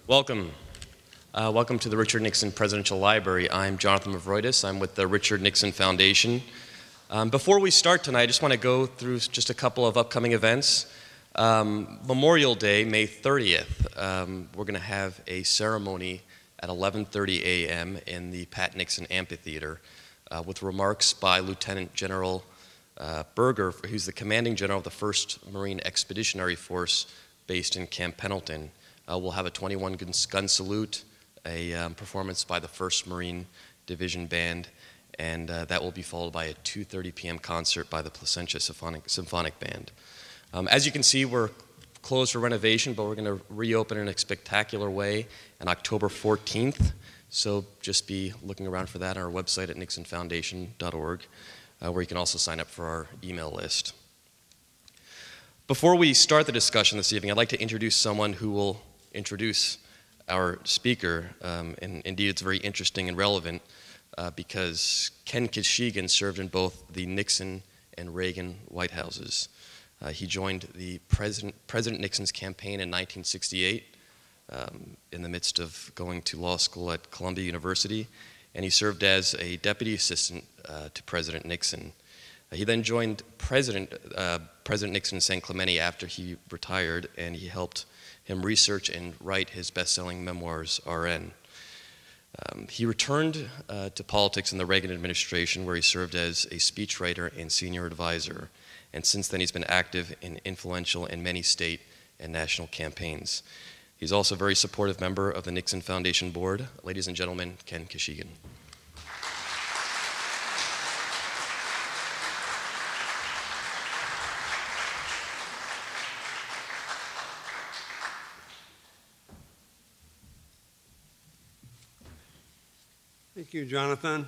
Welcome. Welcome to the Richard Nixon Presidential Library. I'm Jonathan Mavroidis. I'm with the Richard Nixon Foundation. Before we start tonight, I just want to go through just a couple of upcoming events. Memorial Day, May 30th, we're going to have a ceremony at 11:30 a.m. in the Pat Nixon Amphitheater with remarks by Lieutenant General Berger, who's the commanding general of the 1st Marine Expeditionary Force based in Camp Pendleton. We'll have a 21-gun salute, a performance by the 1st Marine Division Band, and that will be followed by a 2:30 p.m. concert by the Placentia Symphonic Band. As you can see, we're closed for renovation, but we're going to reopen in a spectacular way on October 14th. So just be looking around for that on our website at nixonfoundation.org, where you can also sign up for our email list. Before we start the discussion this evening, I'd like to introduce someone who will introduce our speaker, and indeed it's very interesting and relevant because Ken Khachigian served in both the Nixon and Reagan White Houses. He joined the President Nixon's campaign in 1968 in the midst of going to law school at Columbia University, and he served as a deputy assistant to President Nixon. He then joined President Nixon in San Clemente after he retired, and he helped him research and write his best-selling memoirs, R.N. He returned to politics in the Reagan administration, where he served as a speechwriter and senior advisor, and since then he's been active and influential in many state and national campaigns. He's also a very supportive member of the Nixon Foundation Board. Ladies and gentlemen, Ken Khachigian. Thank you, Jonathan.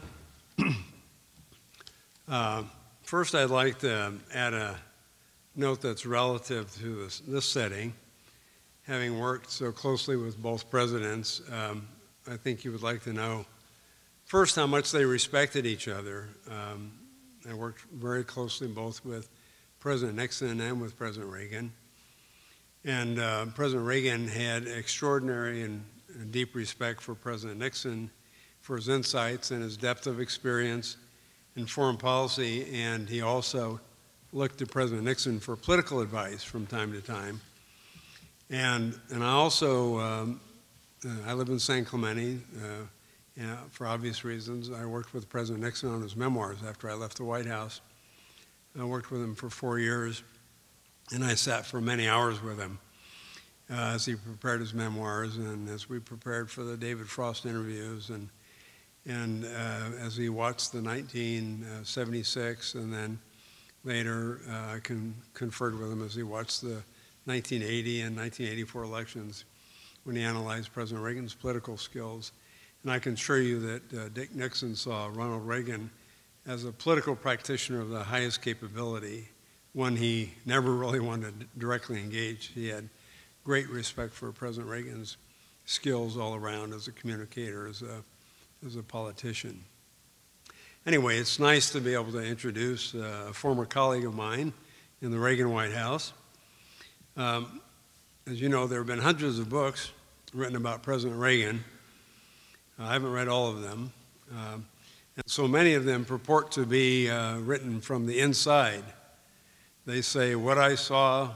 First, I'd like to add a note that's relative to this setting. Having worked so closely with both presidents, I think you would like to know, first, how much they respected each other. I worked very closely both with President Nixon and with President Reagan. And President Reagan had extraordinary and deep respect for President Nixon for his insights and his depth of experience in foreign policy, and he also looked to President Nixon for political advice from time to time. And I also, I live in San Clemente, for obvious reasons. I worked with President Nixon on his memoirs after I left the White House. I worked with him for 4 years, and I sat for many hours with him as he prepared his memoirs and as we prepared for the David Frost interviews, and as he watched the 1976, and then later I conferred with him as he watched the 1980 and 1984 elections when he analyzed President Reagan's political skills. And I can assure you that Dick Nixon saw Ronald Reagan as a political practitioner of the highest capability, one he never really wanted to directly engage. He had great respect for President Reagan's skills all around as a communicator, as a politician. Anyway, it's nice to be able to introduce a former colleague of mine in the Reagan White House. As you know, there have been hundreds of books written about President Reagan. I haven't read all of them. And so many of them purport to be written from the inside. They say what I saw,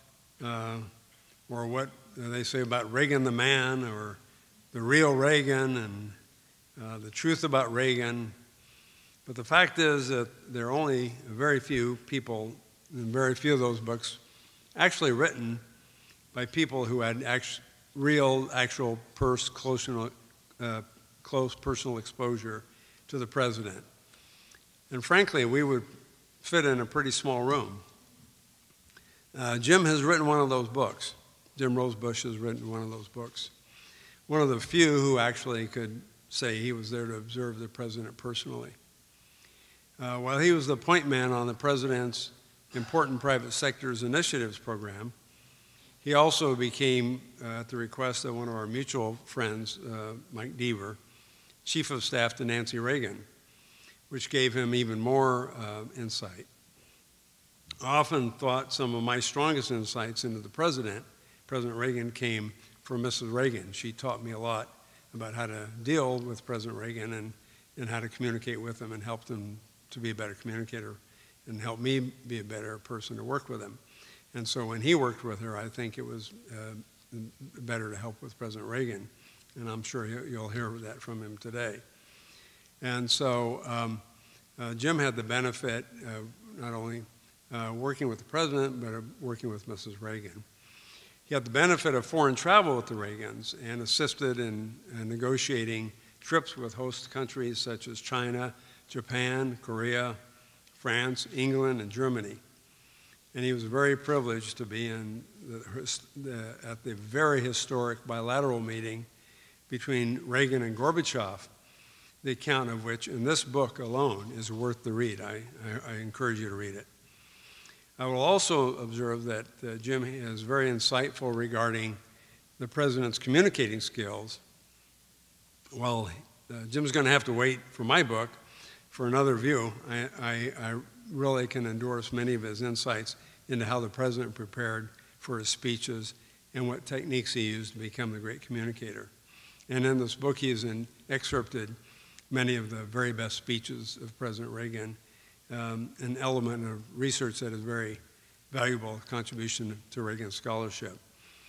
or what they say about Reagan the man, or the real Reagan, and the truth about Reagan. But the fact is that there are only very few people, and very few of those books actually written by people who had actual close personal exposure to the president. And frankly, we would fit in a pretty small room. Jim has written one of those books. Jim Rosebush has written one of those books. One of the few who actually could say he was there to observe the president personally. While he was the point man on the president's Important Private Sectors Initiatives program, he also became, at the request of one of our mutual friends, Mike Deaver, Chief of Staff to Nancy Reagan, which gave him even more insight. I often thought some of my strongest insights into the President Reagan, came for Mrs. Reagan. She taught me a lot about how to deal with President Reagan and how to communicate with him and help him to be a better communicator and help me be a better person to work with him. And so when he worked with her, I think it was better to help with President Reagan. And I'm sure you'll hear that from him today. And so Jim had the benefit of not only working with the president, but working with Mrs. Reagan. He had the benefit of foreign travel with the Reagans and assisted in negotiating trips with host countries such as China, Japan, Korea, France, England, and Germany. And he was very privileged to be at the very historic bilateral meeting between Reagan and Gorbachev, the account of which in this book alone is worth the read. I encourage you to read it. I will also observe that Jim is very insightful regarding the president's communicating skills. Well, Jim's going to have to wait for my book for another view. I really can endorse many of his insights into how the president prepared for his speeches and what techniques he used to become the great communicator. And in this book, he has excerpted many of the very best speeches of President Reagan, an element of research that is very valuable contribution to Reagan scholarship.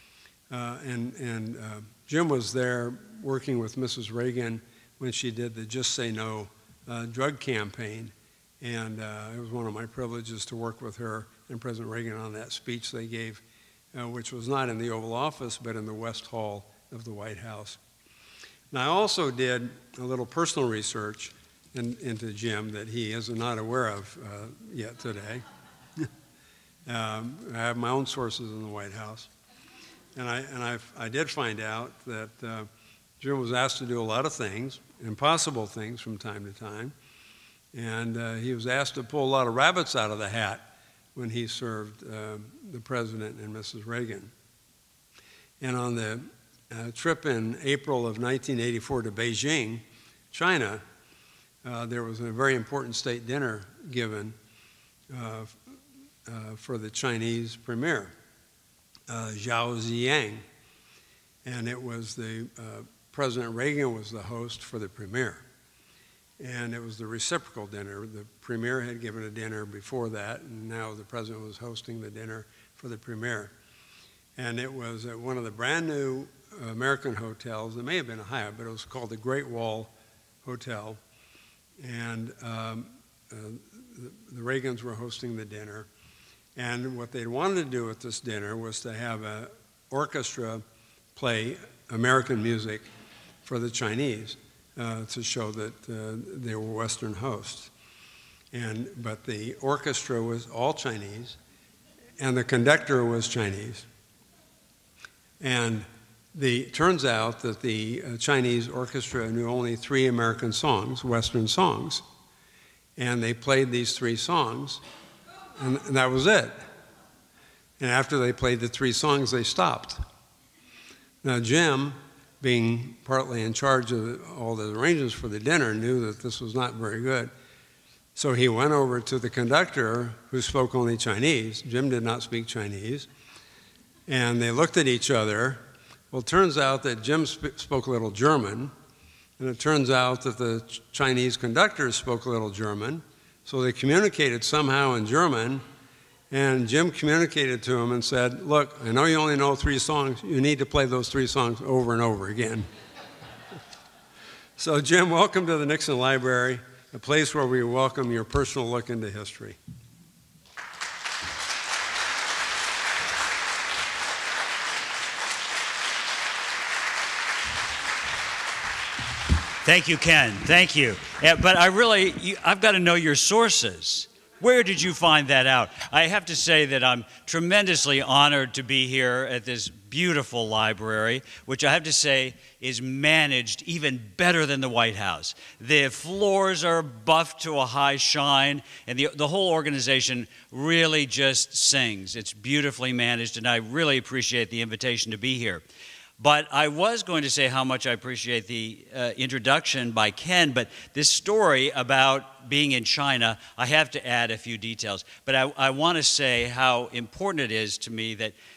Jim was there working with Mrs. Reagan when she did the Just Say No drug campaign. And it was one of my privileges to work with her and President Reagan on that speech they gave, which was not in the Oval Office, but in the West Hall of the White House. Now, I also did a little personal research into Jim that he is not aware of yet today. I have my own sources in the White House. And I did find out that Jim was asked to do a lot of things, impossible things from time to time. And he was asked to pull a lot of rabbits out of the hat when he served the President and Mrs. Reagan. And on the trip in April of 1984 to Beijing, China, there was a very important state dinner given for the Chinese premier, Zhao Ziyang. And it was President Reagan was the host for the premier. And it was the reciprocal dinner. The premier had given a dinner before that, and now the president was hosting the dinner for the premier. And it was at one of the brand new American hotels. It may have been a Hyatt, but it was called the Great Wall Hotel. And the Reagans were hosting the dinner. And what they wanted to do at this dinner was to have an orchestra play American music for the Chinese to show that they were Western hosts. But the orchestra was all Chinese, and the conductor was Chinese. And turns out that the Chinese orchestra knew only 3 American songs, Western songs. And they played these 3 songs, and that was it. And after they played the 3 songs, they stopped. Now, Jim, being partly in charge of all the arrangements for the dinner, knew that this was not very good. So he went over to the conductor, who spoke only Chinese. Jim did not speak Chinese. And they looked at each other. Well, it turns out that Jim spoke a little German, and it turns out that the Chinese conductor spoke a little German. So they communicated somehow in German, and Jim communicated to him and said, look, I know you only know 3 songs. You need to play those 3 songs over and over again. So Jim, welcome to the Nixon Library, a place where we welcome your personal look into history. Thank you, Ken. Thank you. But I've got to know your sources. Where did you find that out? I have to say that I'm tremendously honored to be here at this beautiful library, which I have to say is managed even better than the White House. The floors are buffed to a high shine, and the whole organization really just sings. It's beautifully managed, and I really appreciate the invitation to be here. But I was going to say how much I appreciate the introduction by Ken, but this story about being in China, I have to add a few details. But I want to say how important it is to me that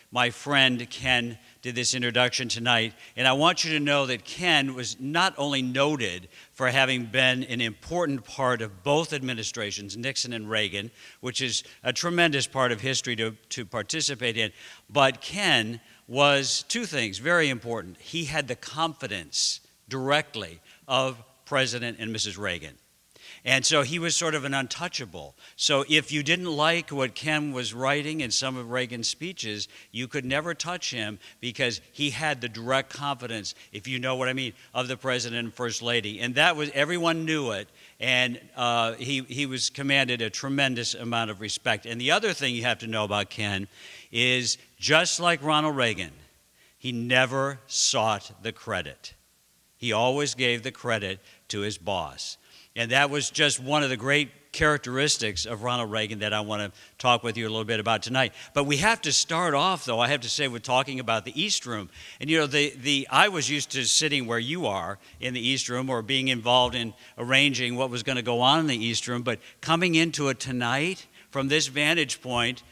my friend Ken did this introduction tonight, and I want you to know that Ken was not only noted for having been an important part of both administrations, Nixon and Reagan, which is a tremendous part of history to participate in, but Ken was two things very important. He had the confidence directly of President and Mrs. Reagan. And so he was sort of an untouchable. So if you didn't like what Ken was writing in some of Reagan's speeches, you could never touch him because he had the direct confidence, if you know what I mean, of the President and First Lady. And that was, everyone knew it, and he was commanded a tremendous amount of respect. And the other thing you have to know about Ken is, just like Ronald Reagan, he never sought the credit. He always gave the credit to his boss. And that was just one of the great characteristics of Ronald Reagan that I want to talk with you a little bit about tonight. But we have to start off, though, I have to say, with talking about the East Room. And, you know, I was used to sitting where you are in the East Room or being involved in arranging what was going to go on in the East Room. But coming into it tonight from this vantage point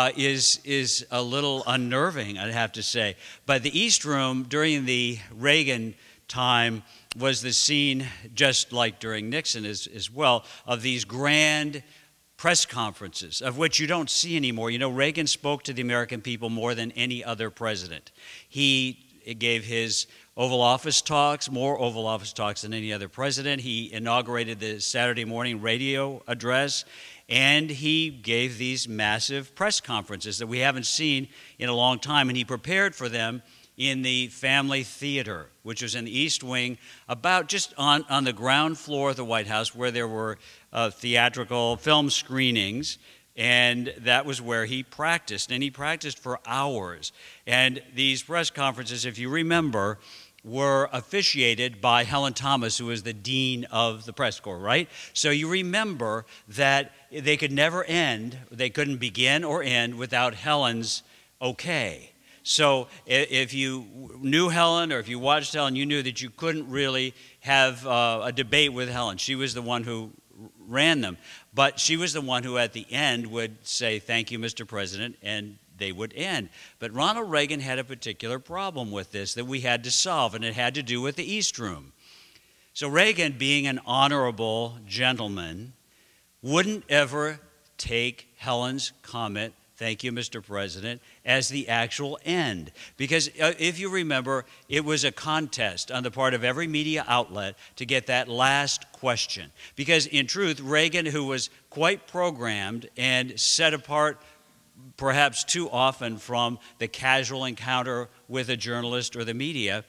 is a little unnerving, I'd have to say. But the East Room during the Reagan time was the scene, just like during Nixon as well, of these grand press conferences, of which you don't see anymore. You know, Reagan spoke to the American people more than any other president. He gave his Oval Office talks, more Oval Office talks than any other president. He inaugurated the Saturday morning radio address, and he gave these massive press conferences that we haven't seen in a long time, and he prepared for them in the Family Theater, which was in the East Wing, about just on the ground floor of the White House, where there were theatrical film screenings, and that was where he practiced, and he practiced for hours. And these press conferences, if you remember, were officiated by Helen Thomas, who was the dean of the press corps, right? So you remember that they could never end, they couldn't begin or end without Helen's okay. So if you knew Helen or if you watched Helen, you knew that you couldn't really have a debate with Helen. She was the one who ran them. But she was the one who at the end would say, "Thank you, Mr. President," and they would end. But Ronald Reagan had a particular problem with this that we had to solve, and it had to do with the East Room. So Reagan, being an honorable gentleman, wouldn't ever take Helen's comment, "Thank you, Mr. President," as the actual end. Because if you remember, it was a contest on the part of every media outlet to get that last question. Because in truth, Reagan, who was quite programmed and set apart perhaps too often from the casual encounter with a journalist or the media,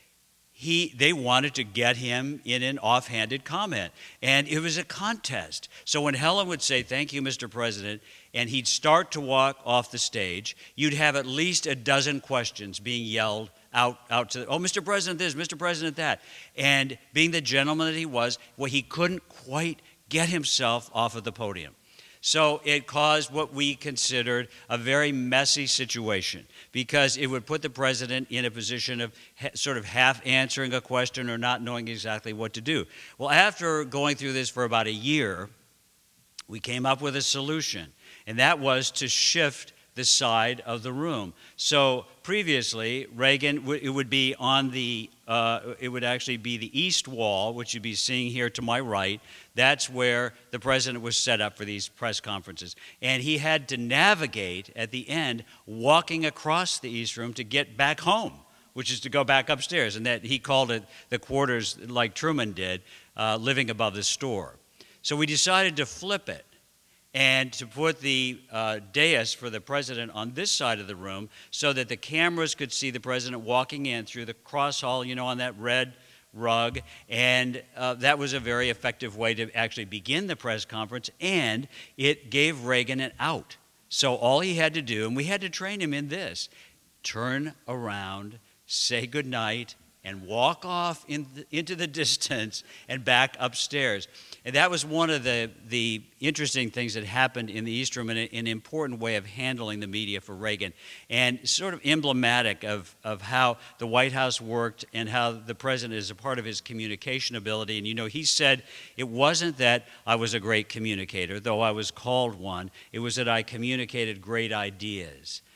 they wanted to get him in an offhanded comment. And it was a contest. So when Helen would say, "Thank you, Mr. President," and he'd start to walk off the stage, you'd have at least a dozen questions being yelled out to, "Oh, Mr. President this, Mr. President that." And being the gentleman that he was, well, he couldn't quite get himself off of the podium. So it caused what we considered a very messy situation, because it would put the president in a position of sort of half answering a question or not knowing exactly what to do. Well, after going through this for about a year, we came up with a solution, and that was to shift the side of the room. So previously, Reagan, it would be on the, it would actually be the east wall, which you'd be seeing here to my right. That's where the president was set up for these press conferences. And he had to navigate at the end, walking across the East Room to get back home, which is to go back upstairs. And that he called it the quarters, like Truman did, living above the store. So we decided to flip it and to put the dais for the president on this side of the room so that the cameras could see the president walking in through the cross hall, you know, on that red rug. And that was a very effective way to actually begin the press conference, and it gave Reagan an out. So all he had to do, and we had to train him in this, turn around, say goodnight, and walk off into the distance and back upstairs. And that was one of the interesting things that happened in the East Room, and an important way of handling the media for Reagan, and sort of emblematic of how the White House worked and how the president is a part of his communication ability. And you know, he said, "It wasn't that I was a great communicator, though I was called one. It was that I communicated great ideas."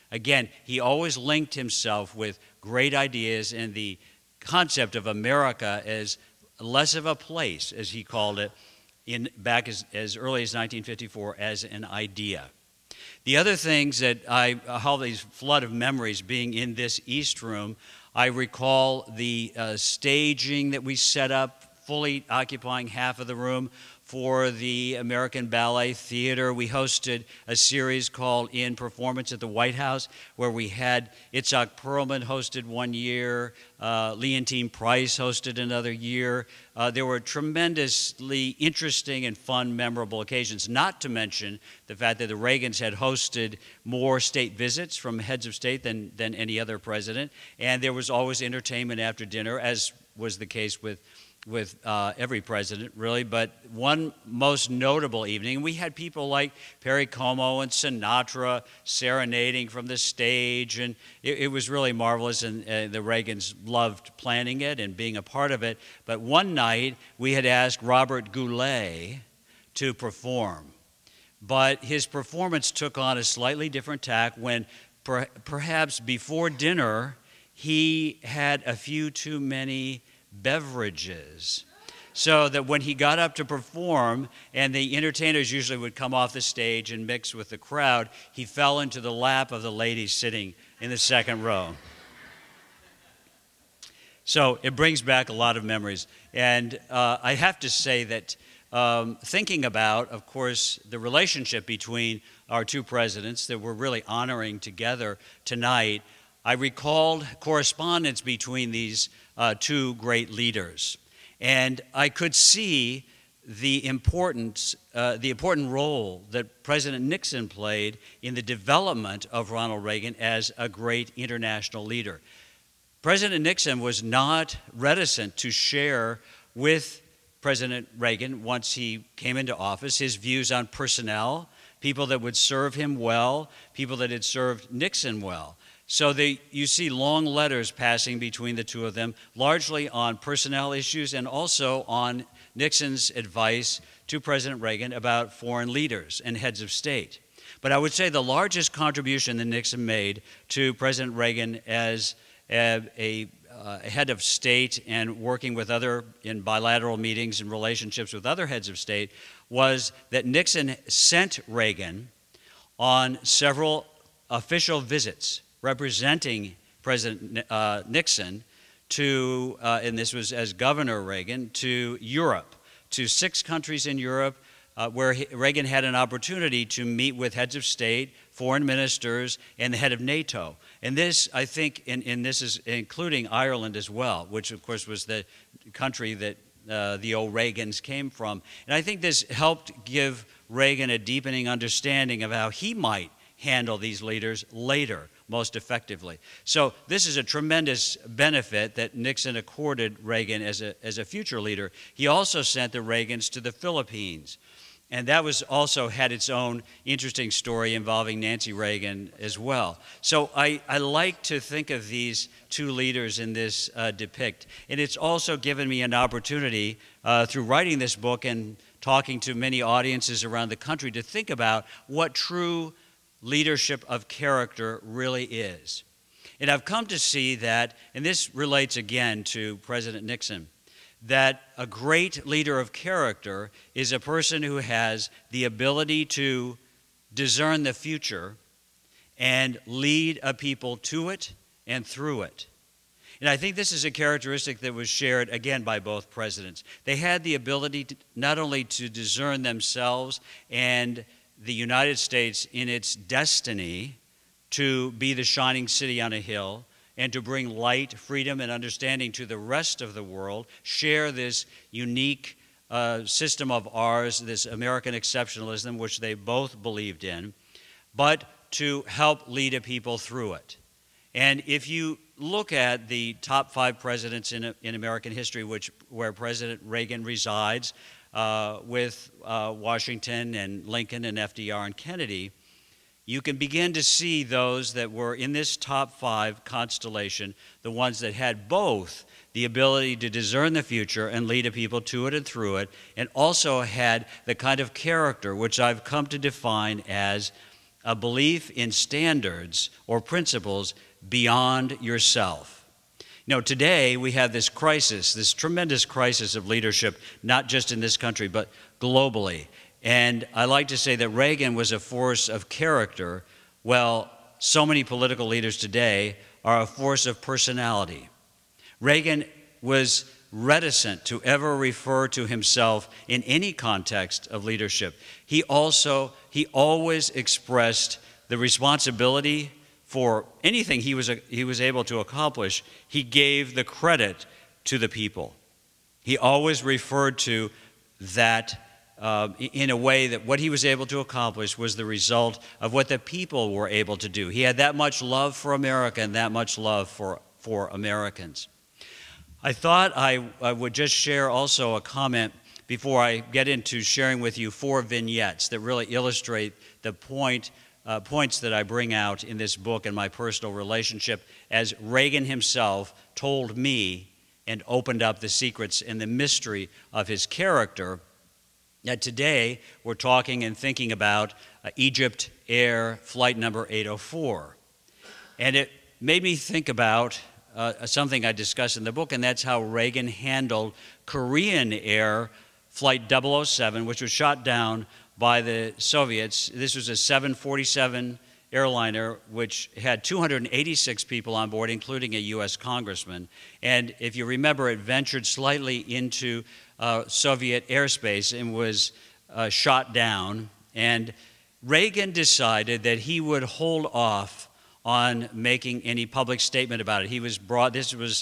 Again, he always linked himself with great ideas and the concept of America as less of a place, as he called it, back as early as 1954, as an idea. The other things that I have these flood of memories being in this East Room, I recall the staging that we set up, fully occupying half of the room, for the American Ballet Theater. We hosted a series called In Performance at the White House, where we had Itzhak Perlman hosted one year, Leontine Price hosted another year. There were tremendously interesting and fun, memorable occasions, not to mention the fact that the Reagans had hosted more state visits from heads of state than any other president, and there was always entertainment after dinner, as was the case with every president, really. But one most notable evening, we had people like Perry Como and Sinatra serenading from the stage, and it was really marvelous, and the Reagans loved planning it and being a part of it. But one night, we had asked Robert Goulet to perform. But his performance took on a slightly different tack when perhaps before dinner, he had a few too many beverages, so that when he got up to perform and the entertainers usually would come off the stage and mix with the crowd, he fell into the lap of the lady sitting in the second row. So it brings back a lot of memories. And I have to say that thinking about, of course, the relationship between our two presidents that we're really honoring together tonight, I recalled correspondence between these two great leaders. And I could see the important role that President Nixon played in the development of Ronald Reagan as a great international leader. President Nixon was not reticent to share with President Reagan, once he came into office, his views on personnel, people that would serve him well, people that had served Nixon well. So you see long letters passing between the two of them, largely on personnel issues and also on Nixon's advice to President Reagan about foreign leaders and heads of state. But I would say the largest contribution that Nixon made to President Reagan as a head of state and working with in bilateral meetings and relationships with other heads of state was that Nixon sent Reagan on several official visits representing President Nixon to, and this was as Governor Reagan, to Europe, to 6 countries in Europe where Reagan had an opportunity to meet with heads of state, foreign ministers, and the head of NATO. And this, I think, and this is including Ireland as well, which of course was the country that the old Reagans came from. And I think this helped give Reagan a deepening understanding of how he might handle these leaders later most effectively. So this is a tremendous benefit that Nixon accorded Reagan as a future leader. He also sent the Reagans to the Philippines. And that was also had its own interesting story involving Nancy Reagan as well. So I like to think of these two leaders in this depict. And it's also given me an opportunity through writing this book and talking to many audiences around the country to think about what true leadership of character really is. And I've come to see that, and this relates again to President Nixon, that a great leader of character is a person who has the ability to discern the future and lead a people to it and through it. And I think this is a characteristic that was shared, again, by both presidents. They had the ability to, not only to discern themselves and the United States in its destiny to be the shining city on a hill and to bring light, freedom, and understanding to the rest of the world, share this unique system of ours, this American exceptionalism, which they both believed in, but to help lead a people through it. And if you look at the top 5 presidents in American history, where President Reagan resides, with Washington and Lincoln and FDR and Kennedy, you can begin to see those that were in this top 5 constellation, the ones that had both the ability to discern the future and lead a people to it and through it, and also had the kind of character which I've come to define as a belief in standards or principles beyond yourself. You know, today we have this crisis, this tremendous crisis of leadership, not just in this country, but globally. And I like to say that Reagan was a force of character. Well, so many political leaders today are a force of personality. Reagan was reticent to ever refer to himself in any context of leadership. He always expressed the responsibility for anything he was able to accomplish. He gave the credit to the people. He always referred to that in a way that what he was able to accomplish was the result of what the people were able to do. He had that much love for America and that much love for Americans. I thought I would just share also a comment before I get into sharing with you 4 vignettes that really illustrate the points that I bring out in this book and my personal relationship as Reagan himself told me and opened up the secrets and the mystery of his character. That today we're talking and thinking about Egypt Air Flight number 804. And it made me think about something I discuss in the book, and that's how Reagan handled Korean Air Flight 007, which was shot down by the Soviets. This was a 747 airliner, which had 286 people on board, including a U.S. congressman. And if you remember, it ventured slightly into Soviet airspace and was shot down. And Reagan decided that he would hold off on making any public statement about it. He was brought, this was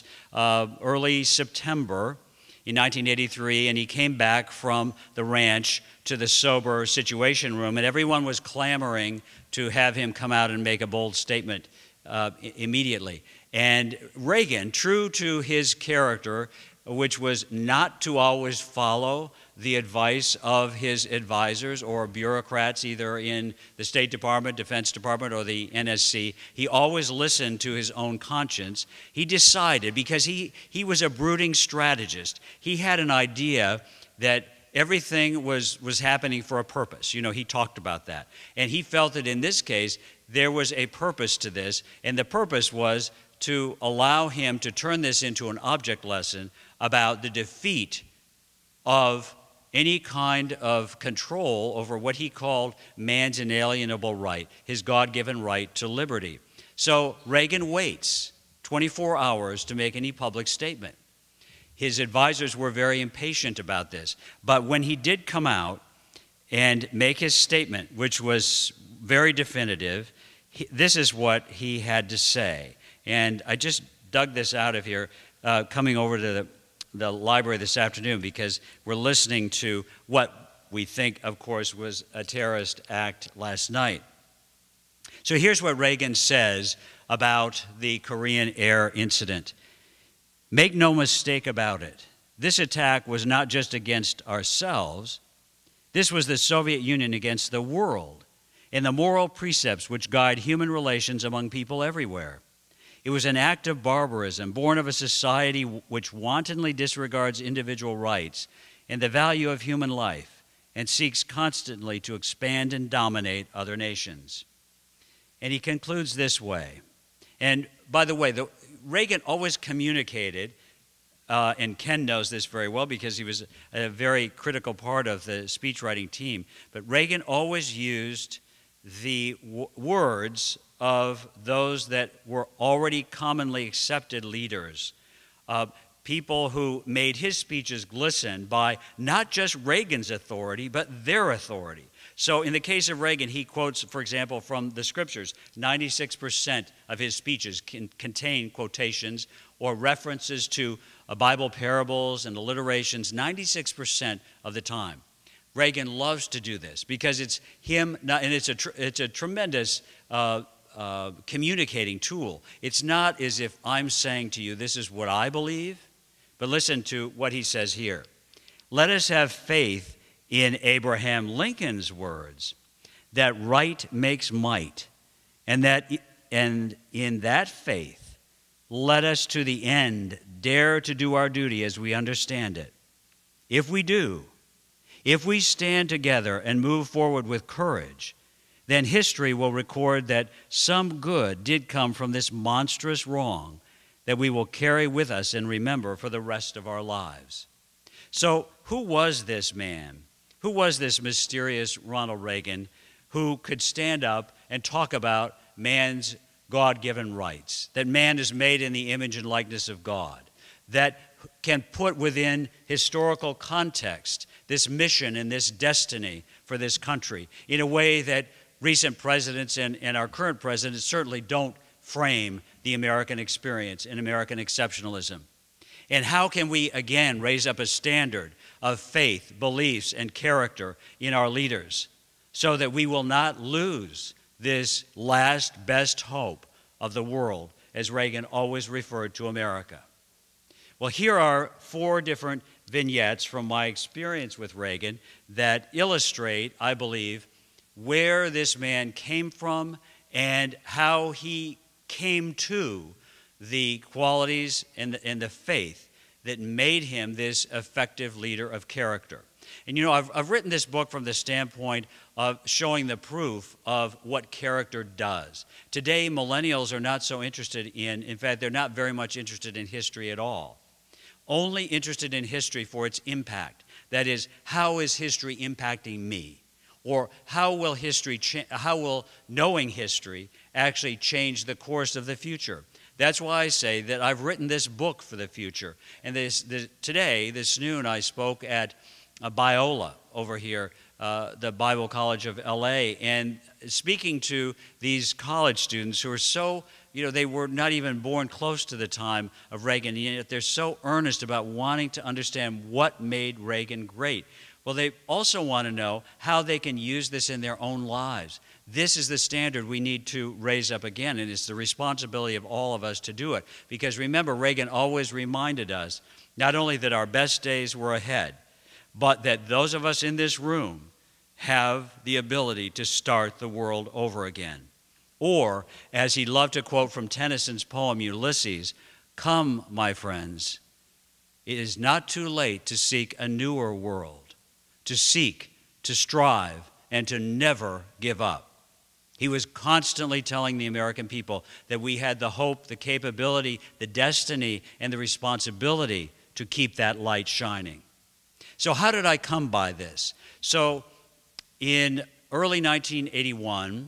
early September in 1983, and he came back from the ranch to the sober situation room, and everyone was clamoring to have him come out and make a bold statement immediately. And Reagan, true to his character, which was not to always follow the advice of his advisors or bureaucrats, either in the State Department, Defense Department, or the NSC. He always listened to his own conscience. He decided, because he was a brooding strategist, he had an idea that everything was happening for a purpose. You know, he talked about that. And he felt that in this case, there was a purpose to this, and the purpose was to allow him to turn this into an object lesson about the defeat of any kind of control over what he called man's inalienable right, his God-given right to liberty. So Reagan waits 24 hours to make any public statement. His advisors were very impatient about this. But when he did come out and make his statement, which was very definitive, this is what he had to say. And I just dug this out of here, coming over to the library this afternoon, because we're listening to what we think, of course, was a terrorist act last night. So here's what Reagan says about the Korean Air incident. Make no mistake about it. This attack was not just against ourselves. This was the Soviet Union against the world and the moral precepts which guide human relations among people everywhere. It was an act of barbarism, born of a society which wantonly disregards individual rights and the value of human life and seeks constantly to expand and dominate other nations. And he concludes this way. And by the way, Reagan always communicated, and Ken knows this very well because he was a very critical part of the speechwriting team, but Reagan always used the words of those that were already commonly accepted leaders, people who made his speeches glisten by not just Reagan's authority, but their authority. So in the case of Reagan, he quotes, for example, from the scriptures. 96% of his speeches contain quotations or references to Bible parables and alliterations, 96% of the time. Reagan loves to do this because it's him, and it's a tremendous communicating tool. It's not as if I'm saying to you, this is what I believe, but listen to what he says here. Let us have faith in Abraham Lincoln's words, that right makes might, and in that faith, let us to the end dare to do our duty as we understand it. If we do, if we stand together and move forward with courage, then history will record that some good did come from this monstrous wrong that we will carry with us and remember for the rest of our lives. So who was this man? Who was this mysterious Ronald Reagan who could stand up and talk about man's God-given rights, that man is made in the image and likeness of God, that can put within historical context this mission and this destiny for this country in a way that recent presidents and our current president certainly don't frame the American experience and American exceptionalism. And how can we, again, raise up a standard of faith, beliefs, and character in our leaders so that we will not lose this last best hope of the world, as Reagan always referred to America? Well, here are 4 different vignettes from my experience with Reagan that illustrate, I believe, where this man came from and how he came to the qualities and the faith that made him this effective leader of character. And you know, I've written this book from the standpoint of showing the proof of what character does. Today, millennials are not so interested in fact, they're not very much interested in history at all. Only interested in history for its impact. That is, how is history impacting me? Or how will knowing history actually change the course of the future? That's why I say that I've written this book for the future. And today, this noon, I spoke at Biola over here, the Bible College of LA, and speaking to these college students who are so, they were not even born close to the time of Reagan, yet they're so earnest about wanting to understand what made Reagan great. Well, they also want to know how they can use this in their own lives. This is the standard we need to raise up again, and it's the responsibility of all of us to do it. Because remember, Reagan always reminded us not only that our best days were ahead, but that those of us in this room have the ability to start the world over again. Or, as he loved to quote from Tennyson's poem Ulysses, "Come, my friends, it is not too late to seek a newer world, to seek, to strive, and to never give up." He was constantly telling the American people that we had the hope, the capability, the destiny, and the responsibility to keep that light shining. So how did I come by this? So in early 1981,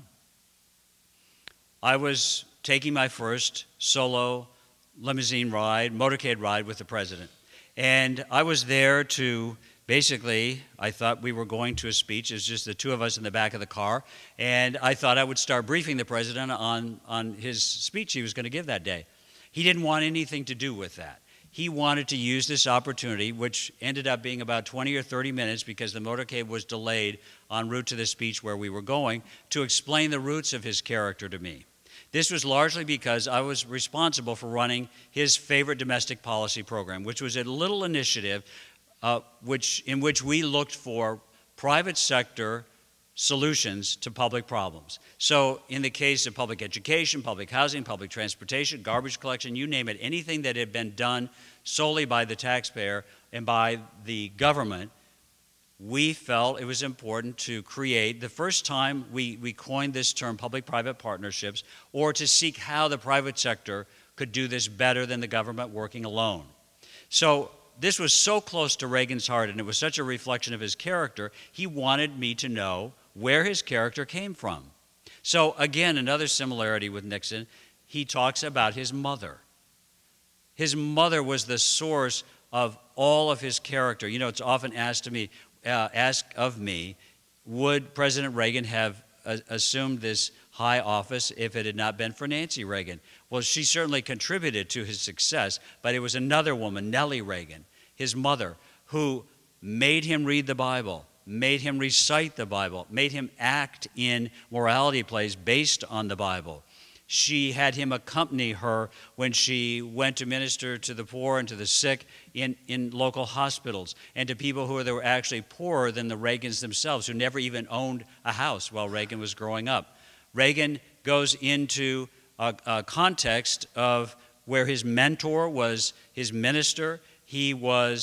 I was taking my first solo limousine ride, motorcade ride with the president. And I was there to basically, I thought we were going to a speech. It was just the two of us in the back of the car. And I thought I would start briefing the president on his speech he was going to give that day. He didn't want anything to do with that. He wanted to use this opportunity, which ended up being about 20 or 30 minutes because the motorcade was delayed en route to the speech where we were going, to explain the roots of his character to me. This was largely because I was responsible for running his favorite domestic policy program, which was a little initiative in which we looked for private sector solutions to public problems. So in the case of public education, public housing, public transportation, garbage collection, you name it, anything that had been done solely by the taxpayer and by the government, we felt it was important to create, the first time we coined this term, public-private partnerships, or to seek how the private sector could do this better than the government working alone. So this was so close to Reagan's heart, and it was such a reflection of his character, he wanted me to know where his character came from. So again, another similarity with Nixon, he talks about his mother. His mother was the source of all of his character. You know, it's often asked of me, would President Reagan have assumed this high office if it had not been for Nancy Reagan? Well, she certainly contributed to his success, but it was another woman, Nellie Reagan, his mother, who made him read the Bible, made him recite the Bible, made him act in morality plays based on the Bible. She had him accompany her when she went to minister to the poor and to the sick in local hospitals, and to people who were actually poorer than the Reagans themselves, who never even owned a house while Reagan was growing up. Reagan goes into a context of where his mentor was his minister. He was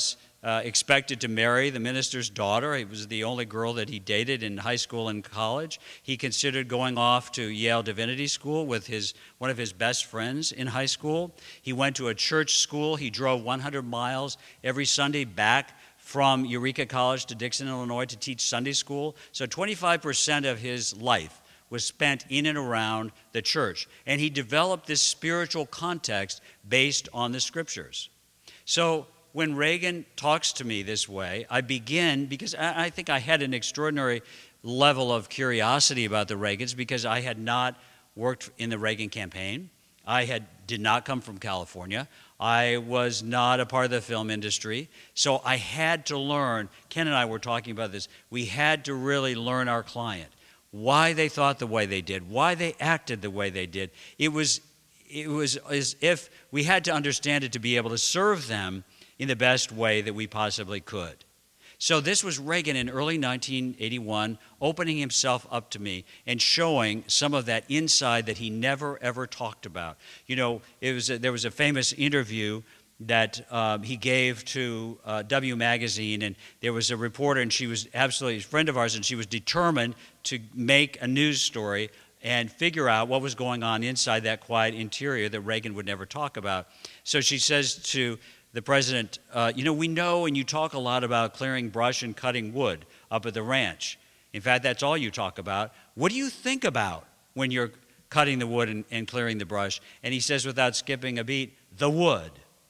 expected to marry the minister's daughter. It was the only girl that he dated in high school and college. He considered going off to Yale Divinity School with one of his best friends in high school. He went to a church school. He drove 100 miles every Sunday back from Eureka College to Dixon, Illinois to teach Sunday school. So 25% of his life was spent in and around the church. And he developed this spiritual context based on the scriptures. So when Reagan talks to me this way, I begin, because I think I had an extraordinary level of curiosity about the Reagans because I had not worked in the Reagan campaign. I did not come from California. I was not a part of the film industry. So I had to learn, Ken and I were talking about this, we had to really learn our client, why they thought the way they did, why they acted the way they did. It was as if we had to understand it to be able to serve them in the best way that we possibly could. So this was Reagan in early 1981 opening himself up to me and showing some of that inside that he never ever talked about. You know, there was a famous interview that he gave to W Magazine, and there was a reporter, and she was absolutely a friend of ours, and she was determined to make a news story and figure out what was going on inside that quiet interior that Reagan would never talk about. So she says to the president, you know, we know and you talk a lot about clearing brush and cutting wood up at the ranch. In fact, that's all you talk about. What do you think about when you're cutting the wood and clearing the brush? And he says, without skipping a beat, the wood.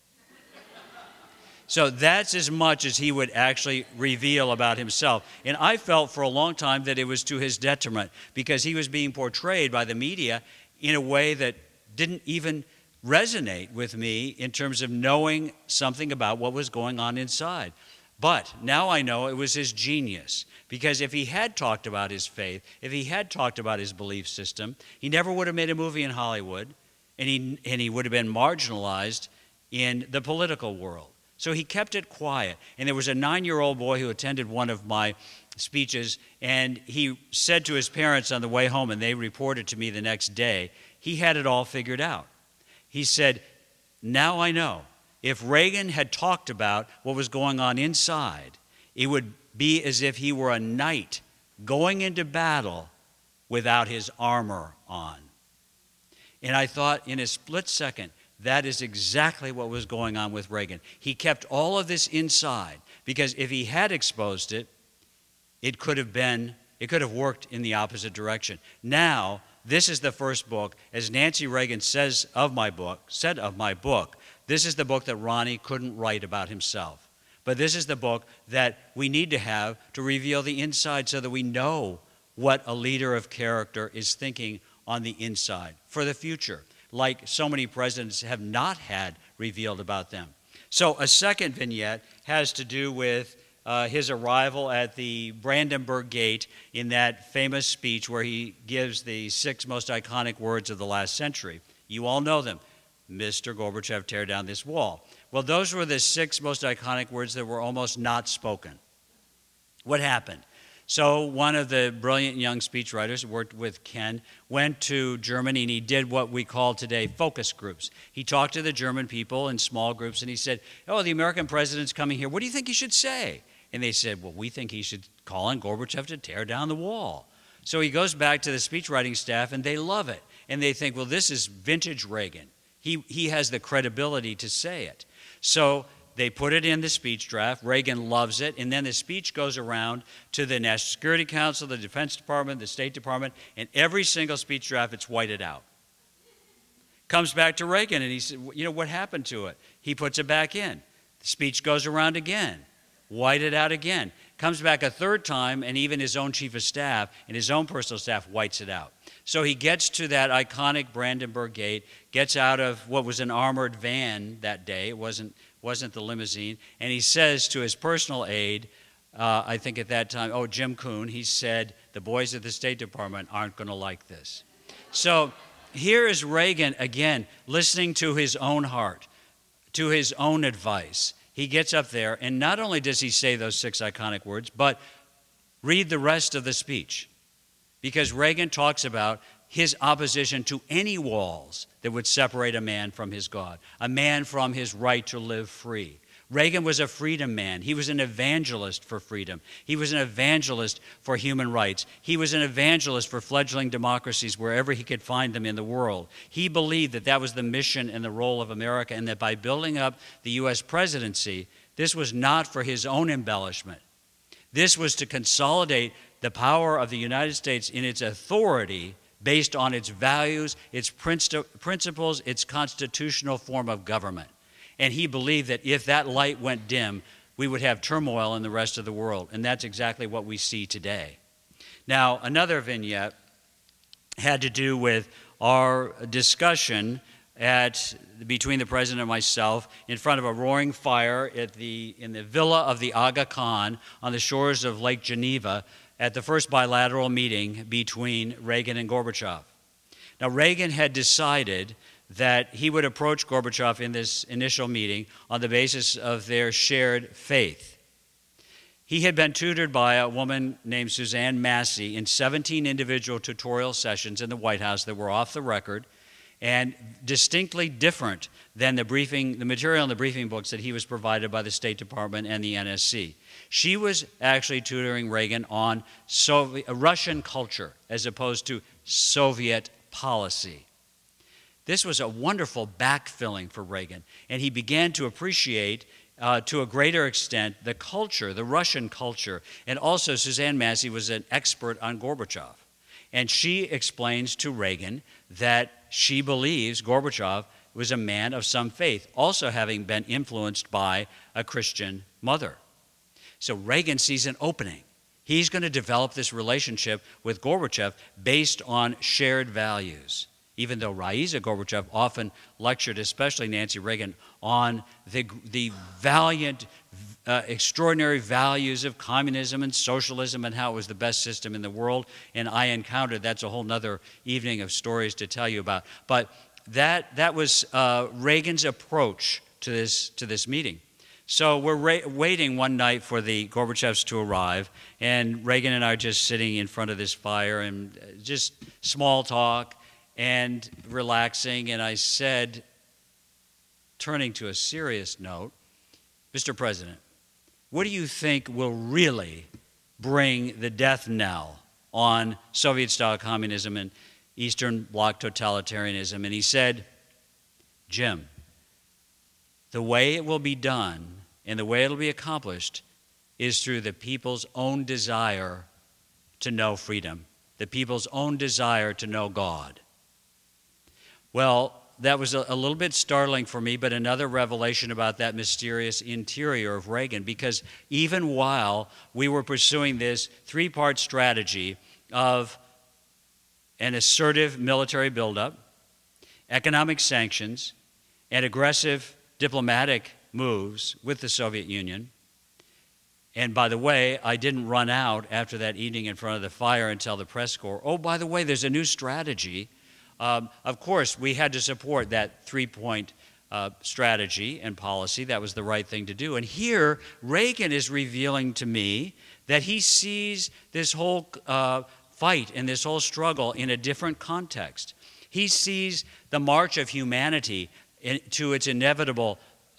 So that's as much as he would actually reveal about himself. And I felt for a long time that it was to his detriment because he was being portrayed by the media in a way that didn't even resonate with me in terms of knowing something about what was going on inside. But now I know it was his genius, because if he had talked about his faith, if he had talked about his belief system, he never would have made a movie in Hollywood, and he would have been marginalized in the political world. So he kept it quiet. And there was a 9-year-old boy who attended one of my speeches, and he said to his parents on the way home, and they reported to me the next day, he had it all figured out. He said, now I know, if Reagan had talked about what was going on inside, it would be as if he were a knight going into battle without his armor on. And I thought in a split second, that is exactly what was going on with Reagan. He kept all of this inside because if he had exposed it, it could have worked in the opposite direction. Now, this is the first book. As Nancy Reagan said of my book, this is the book that Ronnie couldn't write about himself. But this is the book that we need to have to reveal the inside so that we know what a leader of character is thinking on the inside for the future, like so many presidents have not had revealed about them. So a second vignette has to do with his arrival at the Brandenburg Gate in that famous speech where he gives the 6 most iconic words of the last century. You all know them. Mr. Gorbachev, tear down this wall. Well, those were the 6 most iconic words that were almost not spoken. What happened? So one of the brilliant young speechwriters who worked with Ken went to Germany, and he did what we call today focus groups. He talked to the German people in small groups, and he said, oh, the American president's coming here. What do you think he should say? And they said, well, we think he should call on Gorbachev to tear down the wall. So he goes back to the speechwriting staff, and they love it. And they think, well, this is vintage Reagan. He has the credibility to say it. So they put it in the speech draft. Reagan loves it. And then the speech goes around to the National Security Council, the Defense Department, the State Department, and every single speech draft, it's whited out. Comes back to Reagan, and he said, you know, what happened to it? He puts it back in. The speech goes around again. White it out again. Comes back a third time, and even his own chief of staff and his own personal staff whites it out. So he gets to that iconic Brandenburg Gate, gets out of what was an armored van that day. It wasn't the limousine. And he says to his personal aide, I think at that time, oh, Jim Kuhn, he said, the boys at the State Department aren't going to like this. So here is Reagan, again, listening to his own heart, to his own advice. He gets up there, and not only does he say those 6 iconic words, but read the rest of the speech. Because Reagan talks about his opposition to any walls that would separate a man from his God, a man from his right to live free. Reagan was a freedom man. He was an evangelist for freedom. He was an evangelist for human rights. He was an evangelist for fledgling democracies wherever he could find them in the world. He believed that that was the mission and the role of America, and that by building up the U.S. presidency, this was not for his own embellishment. This was to consolidate the power of the United States in its authority based on its values, its principles, its constitutional form of government. And he believed that if that light went dim, we would have turmoil in the rest of the world. And that's exactly what we see today. Now, another vignette had to do with our discussion between the president and myself in front of a roaring fire in the villa of the Aga Khan on the shores of Lake Geneva at the first bilateral meeting between Reagan and Gorbachev. Now, Reagan had decided that he would approach Gorbachev in this initial meeting on the basis of their shared faith. He had been tutored by a woman named Suzanne Massey in 17 individual tutorial sessions in the White House that were off the record and distinctly different than the material in the briefing books that he was provided by the State Department and the NSC. She was actually tutoring Reagan on Russian culture as opposed to Soviet policy. This was a wonderful backfilling for Reagan, and he began to appreciate to a greater extent the culture, the Russian culture, and also Suzanne Massey was an expert on Gorbachev. And she explains to Reagan that she believes Gorbachev was a man of some faith, also having been influenced by a Christian mother. So Reagan sees an opening. He's going to develop this relationship with Gorbachev based on shared values. Even though Raisa Gorbachev often lectured, especially Nancy Reagan, on the valiant, extraordinary values of communism and socialism and how it was the best system in the world. And I encountered, that's a whole nother evening of stories to tell you about. But that was Reagan's approach to this meeting. So we're waiting one night for the Gorbachevs to arrive, and Reagan and I are just sitting in front of this fire and just small talk and relaxing, and I said, turning to a serious note, Mr. President, what do you think will really bring the death knell on Soviet-style communism and Eastern Bloc totalitarianism? And he said, Jim, the way it will be done and the way it will be accomplished is through the people's own desire to know freedom, the people's own desire to know God. Well, that was a little bit startling for me, but another revelation about that mysterious interior of Reagan, because even while we were pursuing this three-part strategy of an assertive military buildup, economic sanctions, and aggressive diplomatic moves with the Soviet Union, and by the way, I didn't run out after that evening in front of the fire and tell the press corps, oh, by the way, there's a new strategy. Of course, we had to support that three-point strategy and policy. That was the right thing to do. And here, Reagan is revealing to me that he sees this whole fight and this whole struggle in a different context. He sees the march of humanity to its inevitable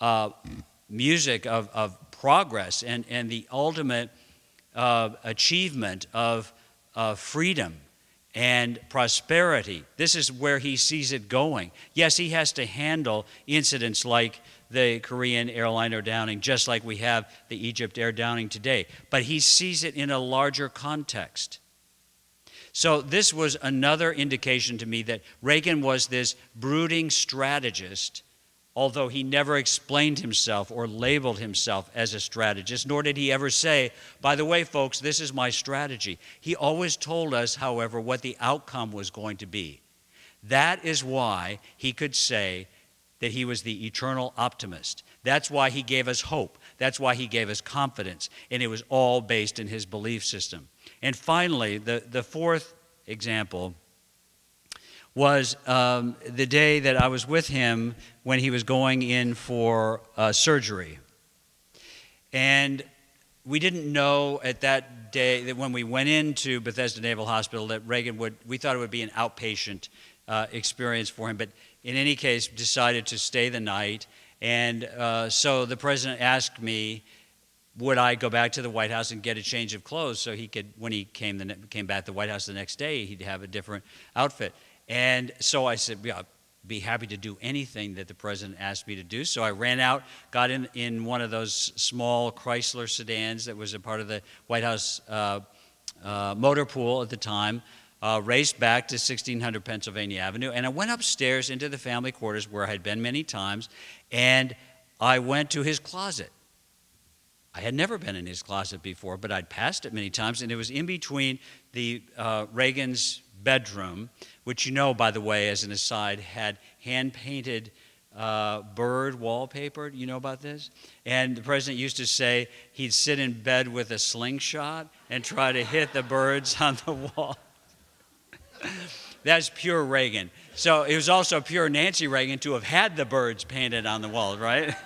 music of progress and the ultimate achievement of freedom and prosperity. This is where he sees it going. Yes, he has to handle incidents like the Korean airliner downing, just like we have the Egypt air downing today. But he sees it in a larger context. So this was another indication to me that Reagan was this brooding strategist, although he never explained himself or labeled himself as a strategist, nor did he ever say, by the way, folks, this is my strategy. He always told us, however, what the outcome was going to be. That is why he could say that he was the eternal optimist. That's why he gave us hope. That's why he gave us confidence. And it was all based in his belief system. And finally, the fourth example was the day that I was with him when he was going in for surgery. And we didn't know at that day that when we went into Bethesda Naval Hospital that Reagan we thought it would be an outpatient experience for him, but in any case decided to stay the night And so the president asked me, would I go back to the White House and get a change of clothes so he could, when he came back to the White House the next day, he'd have a different outfit. And so I said, yeah, I'd be happy to do anything that the president asked me to do. So I ran out, got in one of those small Chrysler sedans that was a part of the White House motor pool at the time, raced back to 1600 Pennsylvania Avenue, and I went upstairs into the family quarters where I had been many times, and I went to his closet. I had never been in his closet before, but I'd passed it many times, and it was in between the Reagan's bedroom, which, you know, by the way, as an aside, had hand-painted bird wallpaper. You know about this? And the president used to say he'd sit in bed with a slingshot and try to hit the birds on the wall. That's pure Reagan. So it was also pure Nancy Reagan to have had the birds painted on the wall, right?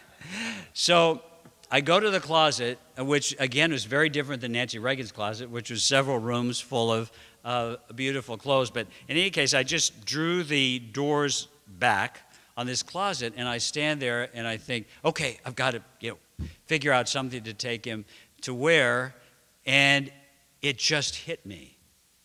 So I go to the closet, which again was very different than Nancy Reagan's closet, which was several rooms full of beautiful clothes. But in any case, I just drew the doors back on this closet, and I stand there and I think, okay, I've got to figure out something to take him to wear, and it just hit me.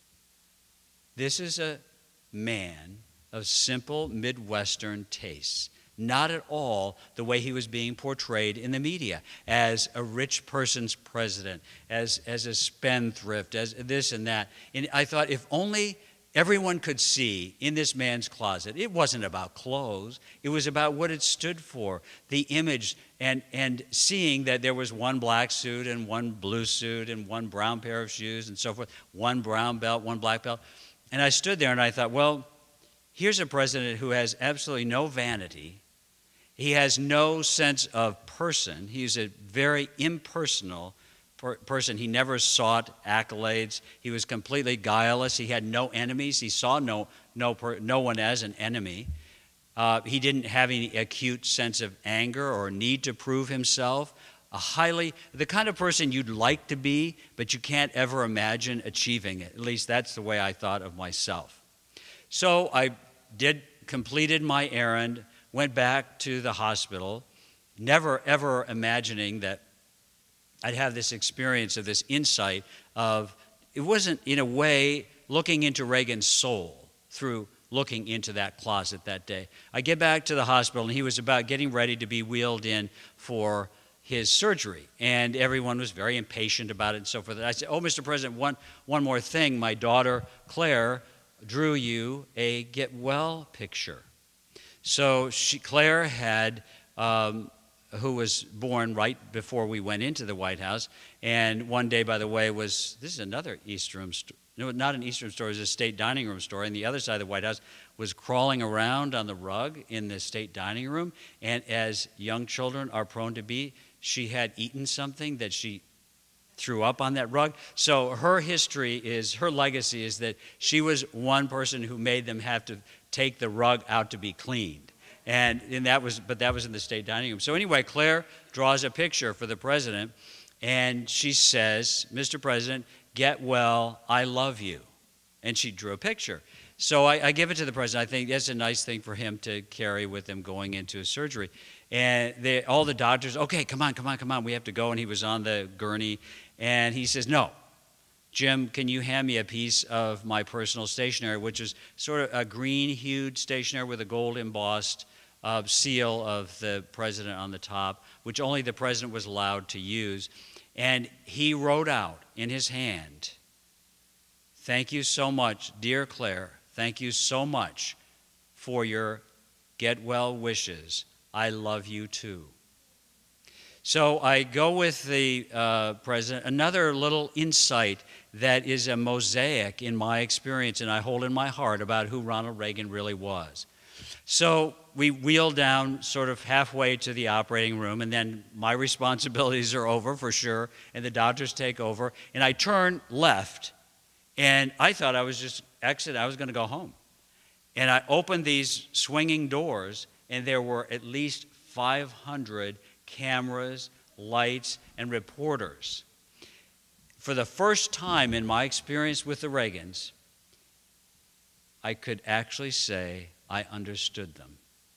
This is a man of simple Midwestern tastes. Not at all the way he was being portrayed in the media, as a rich person's president, as a spendthrift, as this and that. And I thought, if only everyone could see in this man's closet, it wasn't about clothes, it was about what it stood for, the image, and seeing that there was one black suit and one blue suit and one brown pair of shoes and so forth, one brown belt, one black belt. And I stood there and I thought, well, here's a president who has absolutely no vanity. He has no sense of person. He's a very impersonal person. He never sought accolades. He was completely guileless. He had no enemies. He saw no one as an enemy. He didn't have any acute sense of anger or need to prove himself. The kind of person you'd like to be, but you can't ever imagine achieving it. At least that's the way I thought of myself. So I completed my errand, went back to the hospital, never ever imagining that I'd have this experience of this insight of, it wasn't in a way looking into Reagan's soul through looking into that closet that day. I get back to the hospital and he was about getting ready to be wheeled in for his surgery, and everyone was very impatient about it and so forth. I said, oh, Mr. President, one more thing. My daughter, Claire, drew you a get well picture. So Claire had, who was born right before we went into the White House, and one day, by the way, this is another East Room, no, not an East Room store, it was a state dining room store, and the other side of the White House was crawling around on the rug in the state dining room, and as young children are prone to be, she had eaten something that she threw up on that rug. So her legacy is that she was one person who made them have to take the rug out to be cleaned. But that was in the state dining room. So anyway, Claire draws a picture for the president, and she says, Mr. President, get well, I love you. And she drew a picture. So I give it to the president. I think that's a nice thing for him to carry with him going into his surgery. And all the doctors, okay, come on, we have to go. And he was on the gurney, and he says, no, Jim, can you hand me a piece of my personal stationery, which is sort of a green-hued stationery with a gold embossed seal of the president on the top, which only the president was allowed to use. And he wrote out in his hand, thank you so much, dear Claire, thank you so much for your get well wishes. I love you too. So I go with the president, another little insight that is a mosaic in my experience and I hold in my heart about who Ronald Reagan really was. So we wheel down sort of halfway to the operating room, and then my responsibilities are over for sure, and the doctors take over, and I turn left, and I thought I was just I was going to go home. And I opened these swinging doors, and there were at least 500 cameras, lights, and reporters. For the first time in my experience with the Reagans, I could actually say I understood them.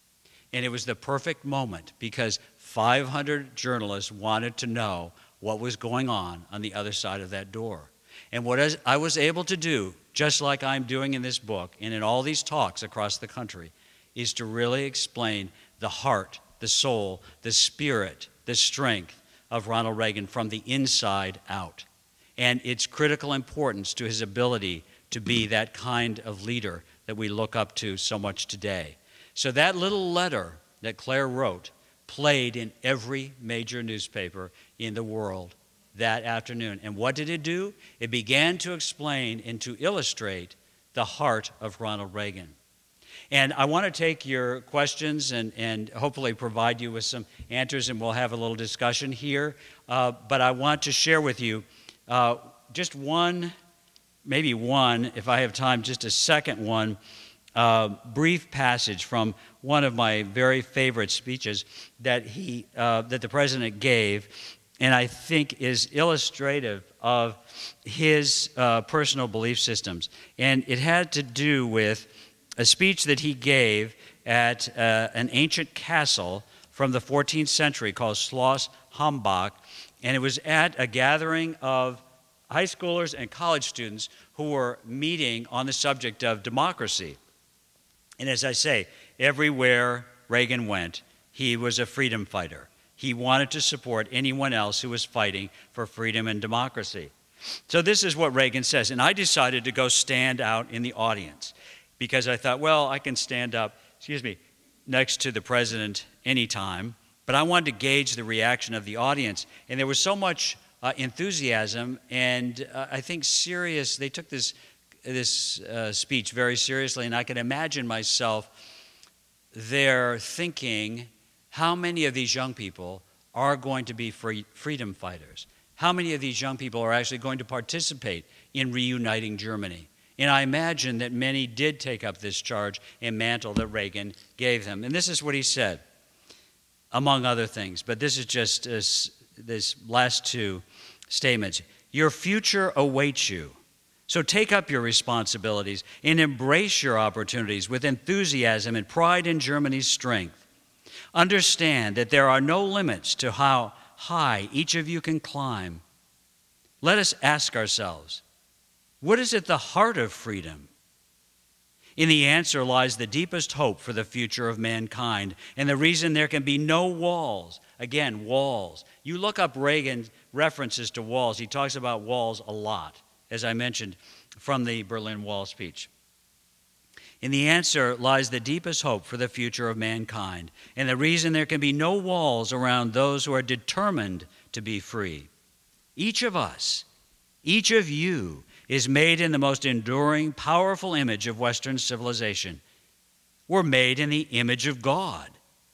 And it was the perfect moment because 500 journalists wanted to know what was going on the other side of that door. And what I was able to do, just like I'm doing in this book and in all these talks across the country, is to really explain the heart, the soul, the spirit, the strength of Ronald Reagan from the inside out, and its critical importance to his ability to be that kind of leader that we look up to so much today. So that little letter that Claire wrote played in every major newspaper in the world that afternoon. And what did it do? It began to explain and to illustrate the heart of Ronald Reagan. And I want to take your questions and hopefully provide you with some answers, and we'll have a little discussion here. But I want to share with you just one, maybe one, if I have time, just a second one, brief passage from one of my very favorite speeches that the president gave, and I think is illustrative of his personal belief systems. And it had to do with a speech that he gave at an ancient castle from the 14th century called Schloss Hambach, and it was at a gathering of high schoolers and college students who were meeting on the subject of democracy. And as I say, everywhere Reagan went, he was a freedom fighter. He wanted to support anyone else who was fighting for freedom and democracy. So this is what Reagan says, and I decided to go stand out in the audience because I thought, well, I can stand up, next to the president anytime, but I wanted to gauge the reaction of the audience. And there was so much enthusiasm and I think serious. They took this speech very seriously, and I can imagine myself there thinking, how many of these young people are going to be freedom fighters? How many of these young people are actually going to participate in reuniting Germany? And I imagine that many did take up this charge and mantle that Reagan gave them. And this is what he said, among other things, but this is just this last two statements. Your future awaits you. So take up your responsibilities and embrace your opportunities with enthusiasm and pride in Germany's strength. Understand that there are no limits to how high each of you can climb. Let us ask ourselves, what is at the heart of freedom? In the answer lies the deepest hope for the future of mankind and the reason there can be no walls. Again, walls. You look up Reagan's references to walls. He talks about walls a lot, as I mentioned, from the Berlin Wall speech. In the answer lies the deepest hope for the future of mankind and the reason there can be no walls around those who are determined to be free. Each of us, each of you, is made in the most enduring, powerful image of Western civilization. We're made in the image of God,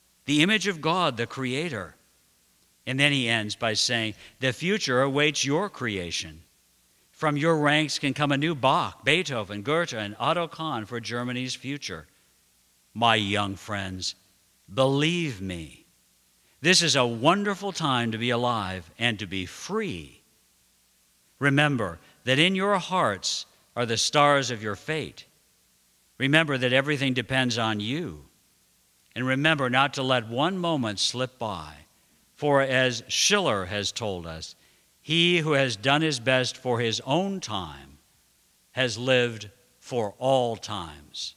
the Creator. And then he ends by saying, the future awaits your creation. From your ranks can come a new Bach, Beethoven, Goethe, and Otto Kahn for Germany's future. My young friends, believe me, this is a wonderful time to be alive and to be free. Remember that in your hearts are the stars of your fate. Remember that everything depends on you. And remember not to let one moment slip by. For as Schiller has told us, he who has done his best for his own time has lived for all times.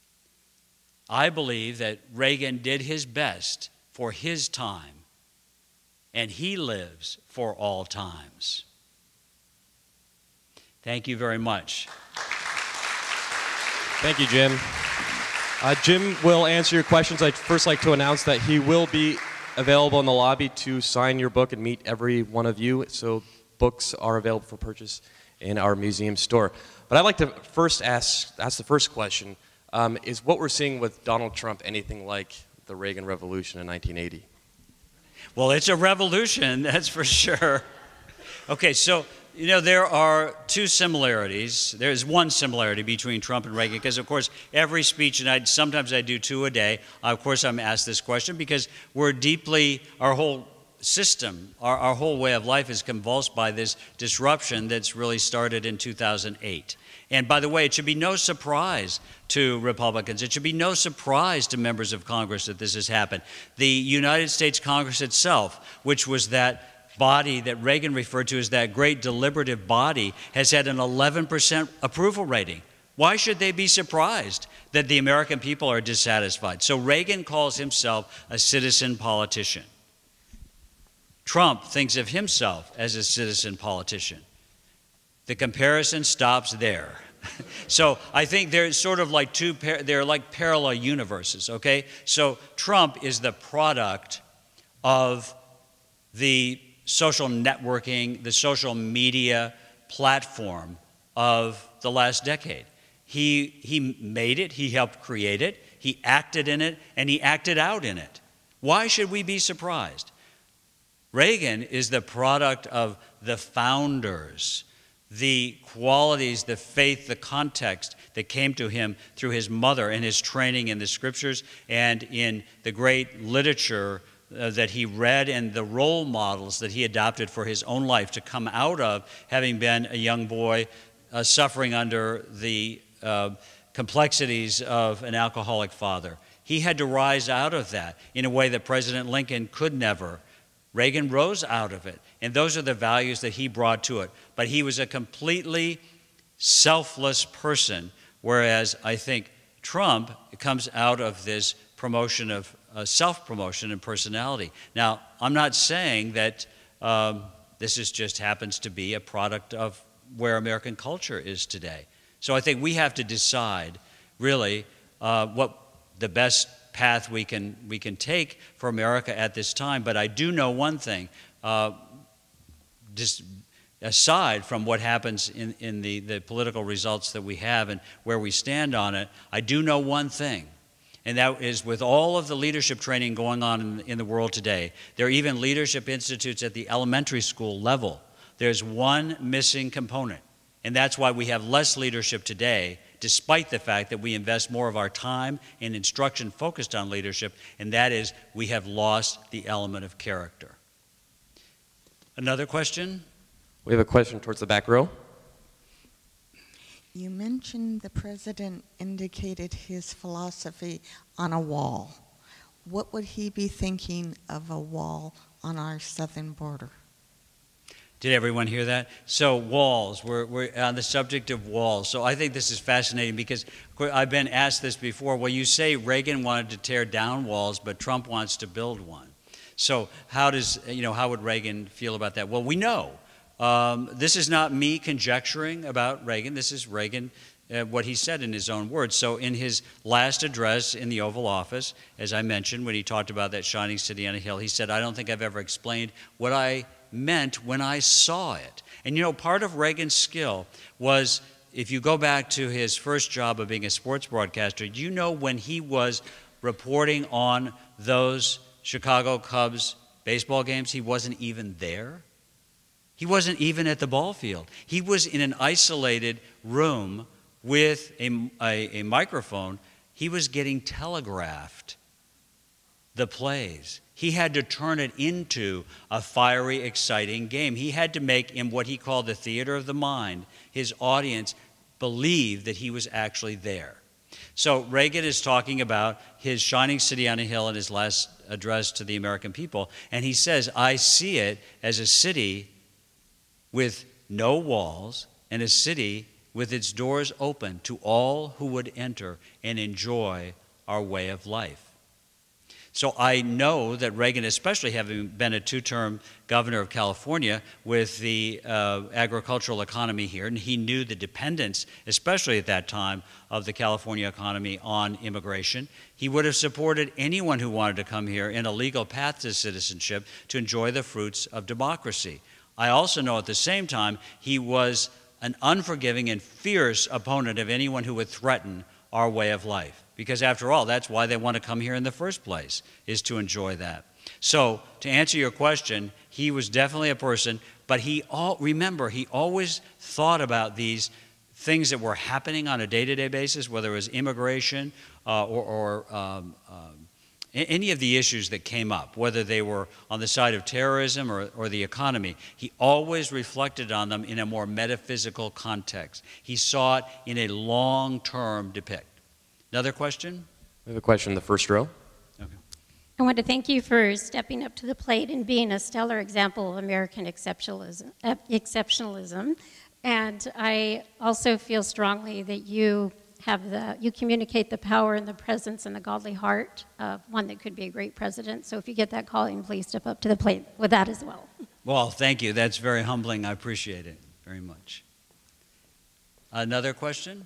I believe that Reagan did his best for his time, and he lives for all times. Thank you very much. Thank you, Jim. Jim will answer your questions. I'd first like to announce that he will be available in the lobby to sign your book and meet every one of you. So books are available for purchase in our museum store. But I'd like to first ask the first question. Is what we're seeing with Donald Trump anything like the Reagan Revolution in 1980? Well, it's a revolution, that's for sure. Okay, so there are two similarities. There's one similarity between Trump and Reagan because, of course, every speech, and sometimes I do two a day, of course I'm asked this question because we're deeply, our whole system, our whole way of life is convulsed by this disruption that's really started in 2008. And by the way, it should be no surprise to Republicans. It should be no surprise to members of Congress that this has happened. The United States Congress itself, which was that body that Reagan referred to as that great deliberative body, has had an 11% approval rating. Why should they be surprised that the American people are dissatisfied? So Reagan calls himself a citizen politician. Trump thinks of himself as a citizen politician. The comparison stops there. So I think they're sort of like they're like parallel universes, okay? So Trump is the product of the social networking, the social media platform of the last decade. He made it, he helped create it, he acted in it, and he acted out in it. Why should we be surprised? Reagan is the product of the founders, the qualities, the faith, the context that came to him through his mother and his training in the scriptures and in the great literature that he read and the role models that he adopted for his own life to come out of having been a young boy suffering under the complexities of an alcoholic father. He had to rise out of that in a way that President Lincoln could never. Reagan rose out of it, and those are the values that he brought to it. But he was a completely selfless person, whereas I think Trump comes out of this promotion of self-promotion and personality. Now, I'm not saying that this just happens to be a product of where American culture is today. So I think we have to decide, really, what the best path we can take for America at this time. But I do know one thing, just aside from what happens in the political results that we have and where we stand on it, I do know one thing, and that is with all of the leadership training going on in the world today, there are even leadership institutes at the elementary school level. There's one missing component, and that's why we have less leadership today, despite the fact that we invest more of our time and instruction focused on leadership, and that is we have lost the element of character. Another question? We have a question towards the back row. You mentioned the president indicated his philosophy on a wall. What would he be thinking of a wall on our southern border? Did everyone hear that? So walls, we're on the subject of walls. So I think this is fascinating because I've been asked this before. Well, you say Reagan wanted to tear down walls, but Trump wants to build one. So how would Reagan feel about that? Well, we know. This is not me conjecturing about Reagan. This is Reagan, what he said in his own words. So in his last address in the Oval Office, as I mentioned, when he talked about that shining city on a hill, he said, "I don't think I've ever explained what I meant when I saw it." And you know, part of Reagan's skill was, if you go back to his first job of being a sports broadcaster, you know when he was reporting on those Chicago Cubs baseball games, he wasn't even there. He wasn't even at the ball field. He was in an isolated room with a microphone. He was getting telegraphed the plays. He had to turn it into a fiery, exciting game. He had to make, in what he called the theater of the mind, his audience believe that he was actually there. So Reagan is talking about his shining city on a hill in his last address to the American people, and he says, "I see it as a city with no walls and a city with its doors open to all who would enter and enjoy our way of life." So I know that Reagan, especially having been a two-term governor of California with the agricultural economy here, and he knew the dependence, especially at that time, of the California economy on immigration. He would have supported anyone who wanted to come here in a legal path to citizenship to enjoy the fruits of democracy. I also know at the same time he was an unforgiving and fierce opponent of anyone who would threaten our way of life. Because after all, that's why they want to come here in the first place, is to enjoy that. So to answer your question, he was definitely a person, but remember, he always thought about these things that were happening on a day-to-day basis, whether it was immigration or any of the issues that came up, whether they were on the side of terrorism or the economy, he always reflected on them in a more metaphysical context. He saw it in a long-term depict. Another question? We have a question in the first row. Okay. I want to thank you for stepping up to the plate and being a stellar example of American exceptionalism. And I also feel strongly that you communicate the power and the presence and the godly heart of one that could be a great president. So if you get that calling, please step up to the plate with that as well. Well, thank you. That's very humbling. I appreciate it very much. Another question?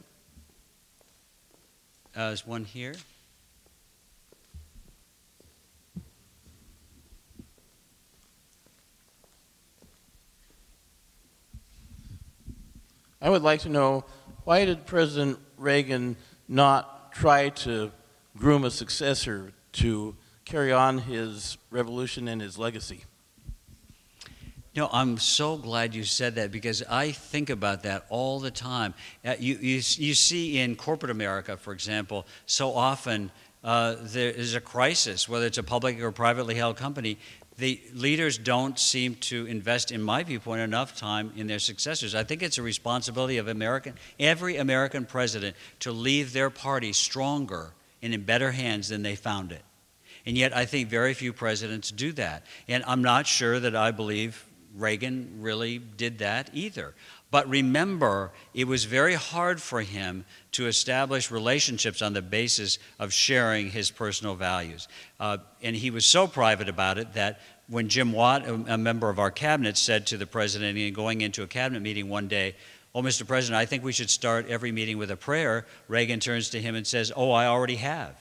There's one here. I would like to know, why did President Reagan not try to groom a successor to carry on his revolution and his legacy? No, I'm so glad you said that, because I think about that all the time. You see in corporate America, for example, so often there is a crisis, whether it's a public or privately held company. The leaders don't seem to invest, in my viewpoint, enough time in their successors. I think it's a responsibility of every American president to leave their party stronger and in better hands than they found it. And yet I think very few presidents do that. And I'm not sure that I believe Reagan really did that either. But remember, it was very hard for him to establish relationships on the basis of sharing his personal values. And he was so private about it that when Jim Watt, a member of our cabinet, said to the president, going into a cabinet meeting one day, "Oh, Mr. President, I think we should start every meeting with a prayer," Reagan turns to him and says, "Oh, I already have."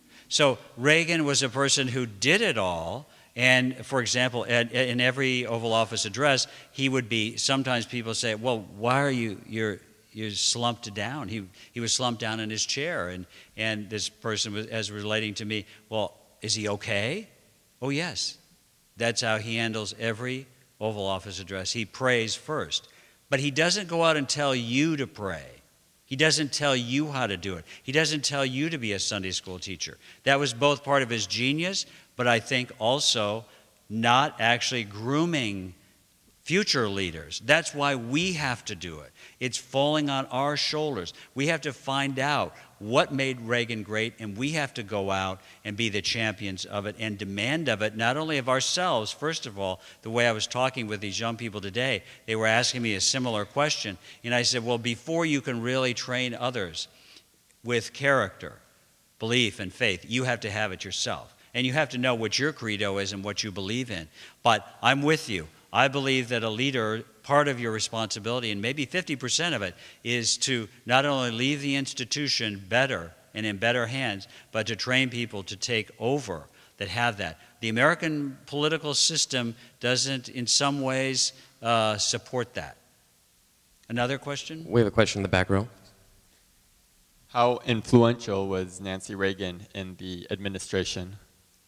So Reagan was a person who did it all. And, for example, in every Oval Office address, he would be, sometimes people say, "Well, why are you're slumped down?" He was slumped down in his chair. And this person was, as relating to me, "Well, is he okay?" "Oh, yes." That's how he handles every Oval Office address. He prays first. But he doesn't go out and tell you to pray. He doesn't tell you how to do it. He doesn't tell you to be a Sunday school teacher. That was both part of his genius, but I think also not actually grooming future leaders. That's why we have to do it. It's falling on our shoulders. We have to find out what made Reagan great, and we have to go out and be the champions of it and demand of it, not only of ourselves. First of all, the way I was talking with these young people today, they were asking me a similar question, and I said, well, before you can really train others with character, belief, and faith, you have to have it yourself. And you have to know what your credo is and what you believe in. But I'm with you. I believe that a leader, part of your responsibility, and maybe 50% of it, is to not only leave the institution better and in better hands, but to train people to take over that have that. The American political system doesn't, in some ways, support that. Another question? We have a question in the back row. How influential was Nancy Reagan in the administration?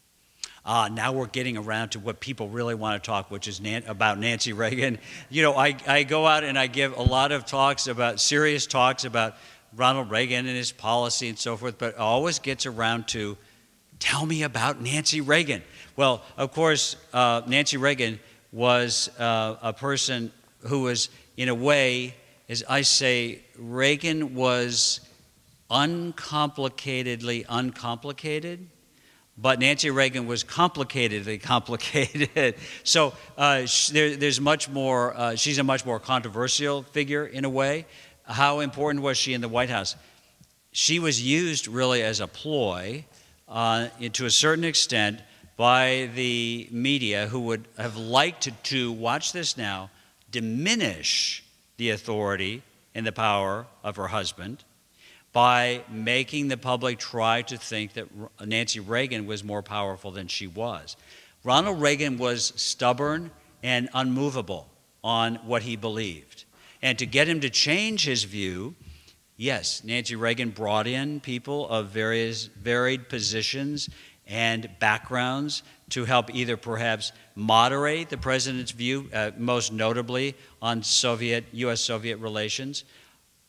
Now we're getting around to what people really want to talk, which is about Nancy Reagan. You know, I go out and I give a lot of talks about, serious talks about Ronald Reagan and his policy and so forth, but it always gets around to, tell me about Nancy Reagan. Well, of course, Nancy Reagan was a person who was, in a way, as I say, Reagan was uncomplicatedly uncomplicated. But Nancy Reagan was complicatedly complicated. So there's much more, she's a much more controversial figure in a way. How important was she in the White House? She was used really as a ploy to a certain extent by the media, who would have liked to, watch this now, diminish the authority and the power of her husband, by making the public try to think that Nancy Reagan was more powerful than she was. Ronald Reagan was stubborn and unmovable on what he believed. And to get him to change his view, yes, Nancy Reagan brought in people of various varied positions and backgrounds to help either perhaps moderate the president's view, most notably on U.S.-Soviet relations.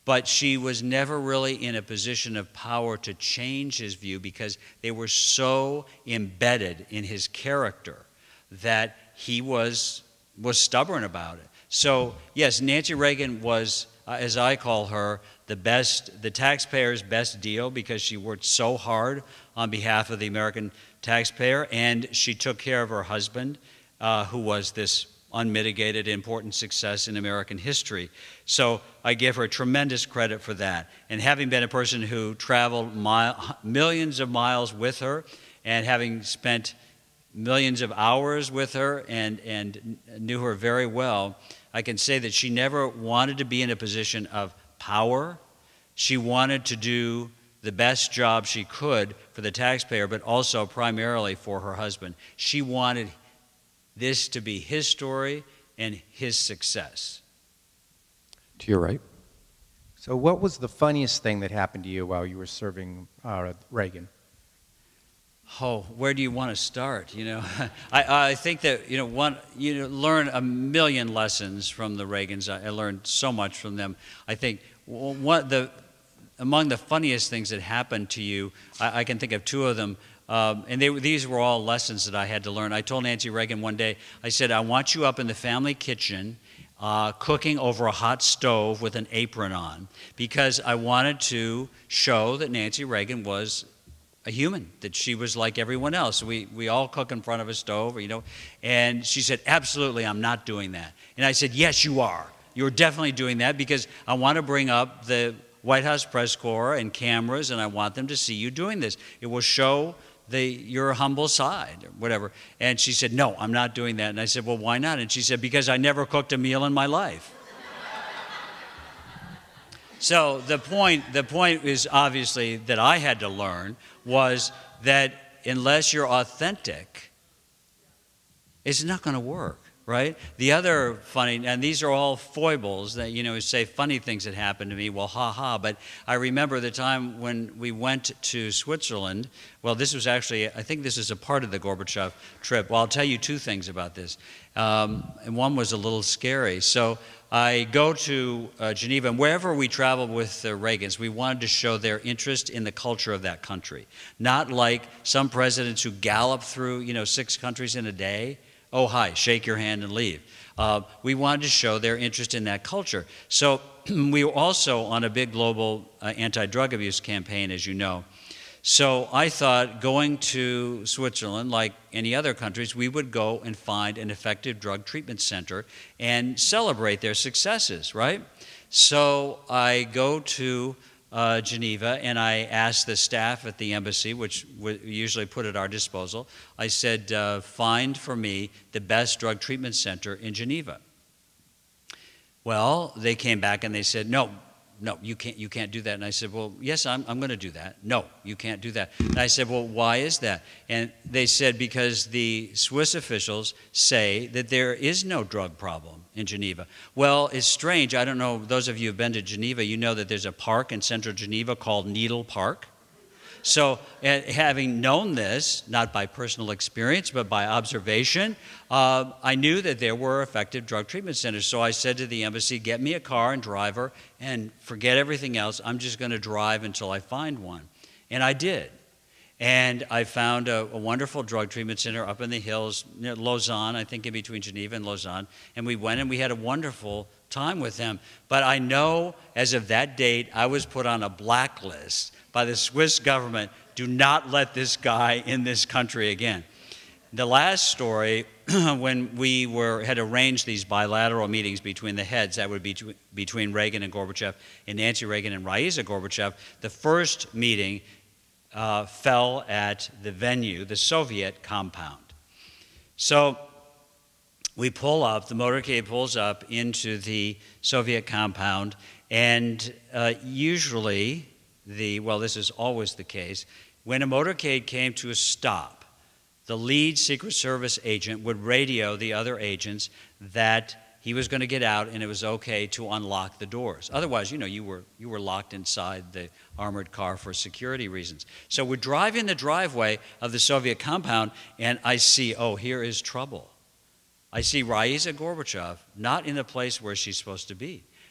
but she was never really in a position of power to change his view because they were so embedded in his character that he was stubborn about it. So yes, Nancy Reagan was, as I call her, the taxpayer's best deal because she worked so hard on behalf of the American taxpayer, and she took care of her husband, who was this unmitigated important success in American history. So I give her tremendous credit for that. And having been a person who traveled millions of miles with her and having spent millions of hours with her and knew her very well, I can say that she never wanted to be in a position of power. She wanted to do the best job she could for the taxpayer, but also primarily for her husband. She wanted this to be his story and his success. To your right. So what was the funniest thing that happened to you while you were serving Reagan? Oh, where do you want to start? You know, I think that you learn a million lessons from the Reagans. I learned so much from them. I think among the funniest things that happened to you, I can think of two of them, and these were all lessons that I had to learn. I told Nancy Reagan one day, I said, I want you up in the family kitchen cooking over a hot stove with an apron on, because I wanted to show that Nancy Reagan was a human, that she was like everyone else. We all cook in front of a stove, you know. And she said, absolutely, I'm not doing that. And I said, yes, you are. You're definitely doing that because I want to bring up the White House press corps and cameras, and I want them to see you doing this. It will show your humble side, or whatever. And she said, no, I'm not doing that. And I said, well, why not? And she said, because I never cooked a meal in my life. So the point is obviously that I had to learn was that unless you're authentic, it's not going to work, right? The other funny, and these are all foibles that, say funny things that happened to me, well, ha-ha, but I remember the time when we went to Switzerland. Well, this was actually, I think this is a part of the Gorbachev trip. Well, I'll tell you two things about this. And one was a little scary. So I go to Geneva, and wherever we traveled with the Reagans, we wanted to show their interest in the culture of that country. Not like some presidents who gallop through, 6 countries in a day. Oh, hi, shake your hand and leave. We wanted to show their interest in that culture. So we were also on a big global anti-drug abuse campaign, as you know. So I thought going to Switzerland, like any other countries, we would go and find an effective drug treatment center and celebrate their successes, right? So I go to Geneva, and I asked the staff at the embassy, which we usually put at our disposal, I said, find for me the best drug treatment center in Geneva. Well, they came back and they said, no, you can't do that. And I said, well, yes, I'm going to do that. No, you can't do that. And I said, well, why is that? And they said, because the Swiss officials say that there is no drug problem in Geneva. Well, it's strange. I don't know, those of you who have been to Geneva, you know that there's a park in central Geneva called Needle Park. So having known this, not by personal experience, but by observation, I knew that there were effective drug treatment centers. So I said to the embassy, get me a car and driver, and forget everything else. I'm just going to drive until I find one. And I did. And I found a wonderful drug treatment center up in the hills near Lausanne, I think in between Geneva and Lausanne. And we went and we had a wonderful time with them. But I know as of that date, I was put on a blacklist by the Swiss government. Do not let this guy in this country again. The last story, when we had arranged these bilateral meetings between the heads, that would be between Reagan and Gorbachev, and Nancy Reagan and Raisa Gorbachev, the first meeting fell at the venue, the Soviet compound. So we pull up, the motorcade pulls up into the Soviet compound, and usually, this is always the case, when a motorcade came to a stop, the lead Secret Service agent would radio the other agents that he was going to get out and it was okay to unlock the doors. Otherwise, you were locked inside the armored car for security reasons. So we drive in the driveway of the Soviet compound, and I see, oh, here is trouble. I see Raisa Gorbachev not in the place where she's supposed to be.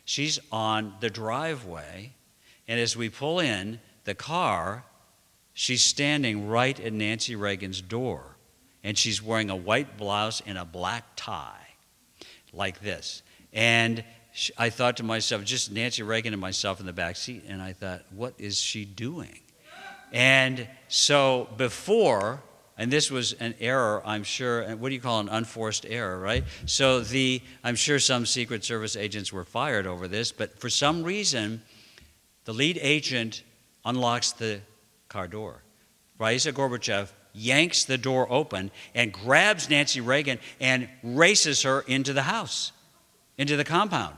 She's on the driveway, and as we pull in the car, she's standing right at Nancy Reagan's door, and she's wearing a white blouse and a black tie, like this. And I thought to myself, just Nancy Reagan and myself in the back seat, and I thought, what is she doing? And so before, and this was an error, I'm sure, and what do you call an unforced error, right? So I'm sure some Secret Service agents were fired over this, but for some reason, the lead agent unlocks the car door. Raisa Gorbachev yanks the door open and grabs Nancy Reagan and races her into the house, into the compound.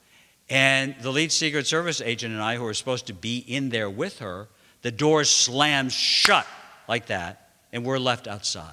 And the lead Secret Service agent and I, who were supposed to be in there with her, the door slams shut like that, and we're left outside.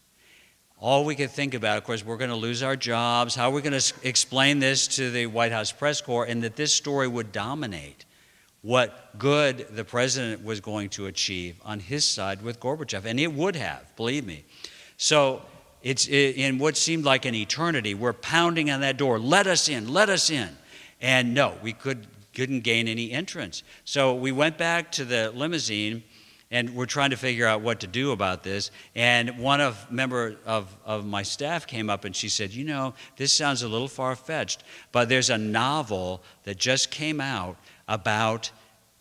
All we could think about, of course, we're going to lose our jobs. How are we going to explain this to the White House press corps, and that this story would dominate what good the president was going to achieve on his side with Gorbachev. And it would have, believe me. So it's in what seemed like an eternity, we're pounding on that door, let us in, let us in. And no, we couldn't gain any entrance. So we went back to the limousine, and we're trying to figure out what to do about this. And one member of my staff came up and she said, you know, this sounds a little far-fetched, but there's a novel that just came out about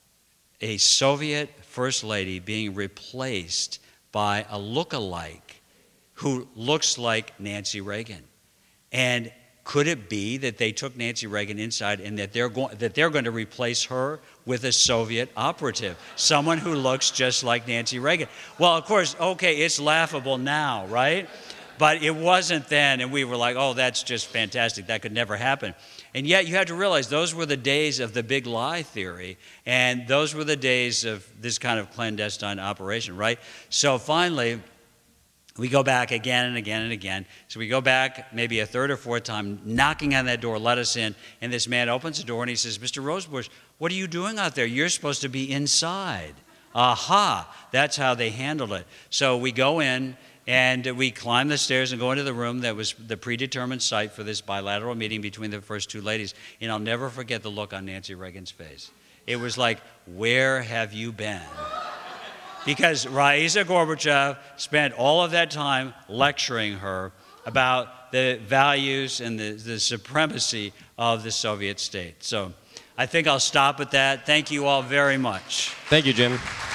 a Soviet First Lady being replaced by a look-alike who looks like Nancy Reagan. And could it be that they took Nancy Reagan inside and that they're going to replace her with a Soviet operative, someone who looks just like Nancy Reagan? Well, of course, okay, it's laughable now, right? But it wasn't then, and we were like, oh, that's just fantastic. That could never happen. And yet you have to realize those were the days of the big lie theory, and those were the days of this kind of clandestine operation, right? So finally, we go back again and again and again. So we go back maybe a third or fourth time, knocking on that door, let us in. And this man opens the door and he says, Mr. Rosebush, what are you doing out there? You're supposed to be inside. Aha, that's how they handled it. So we go in and we climb the stairs and go into the room that was the predetermined site for this bilateral meeting between the first two ladies. And I'll never forget the look on Nancy Reagan's face. It was like, where have you been? Because Raisa Gorbachev spent all of that time lecturing her about the values and the supremacy of the Soviet state. So I think I'll stop at that. Thank you all very much. Thank you, Jim.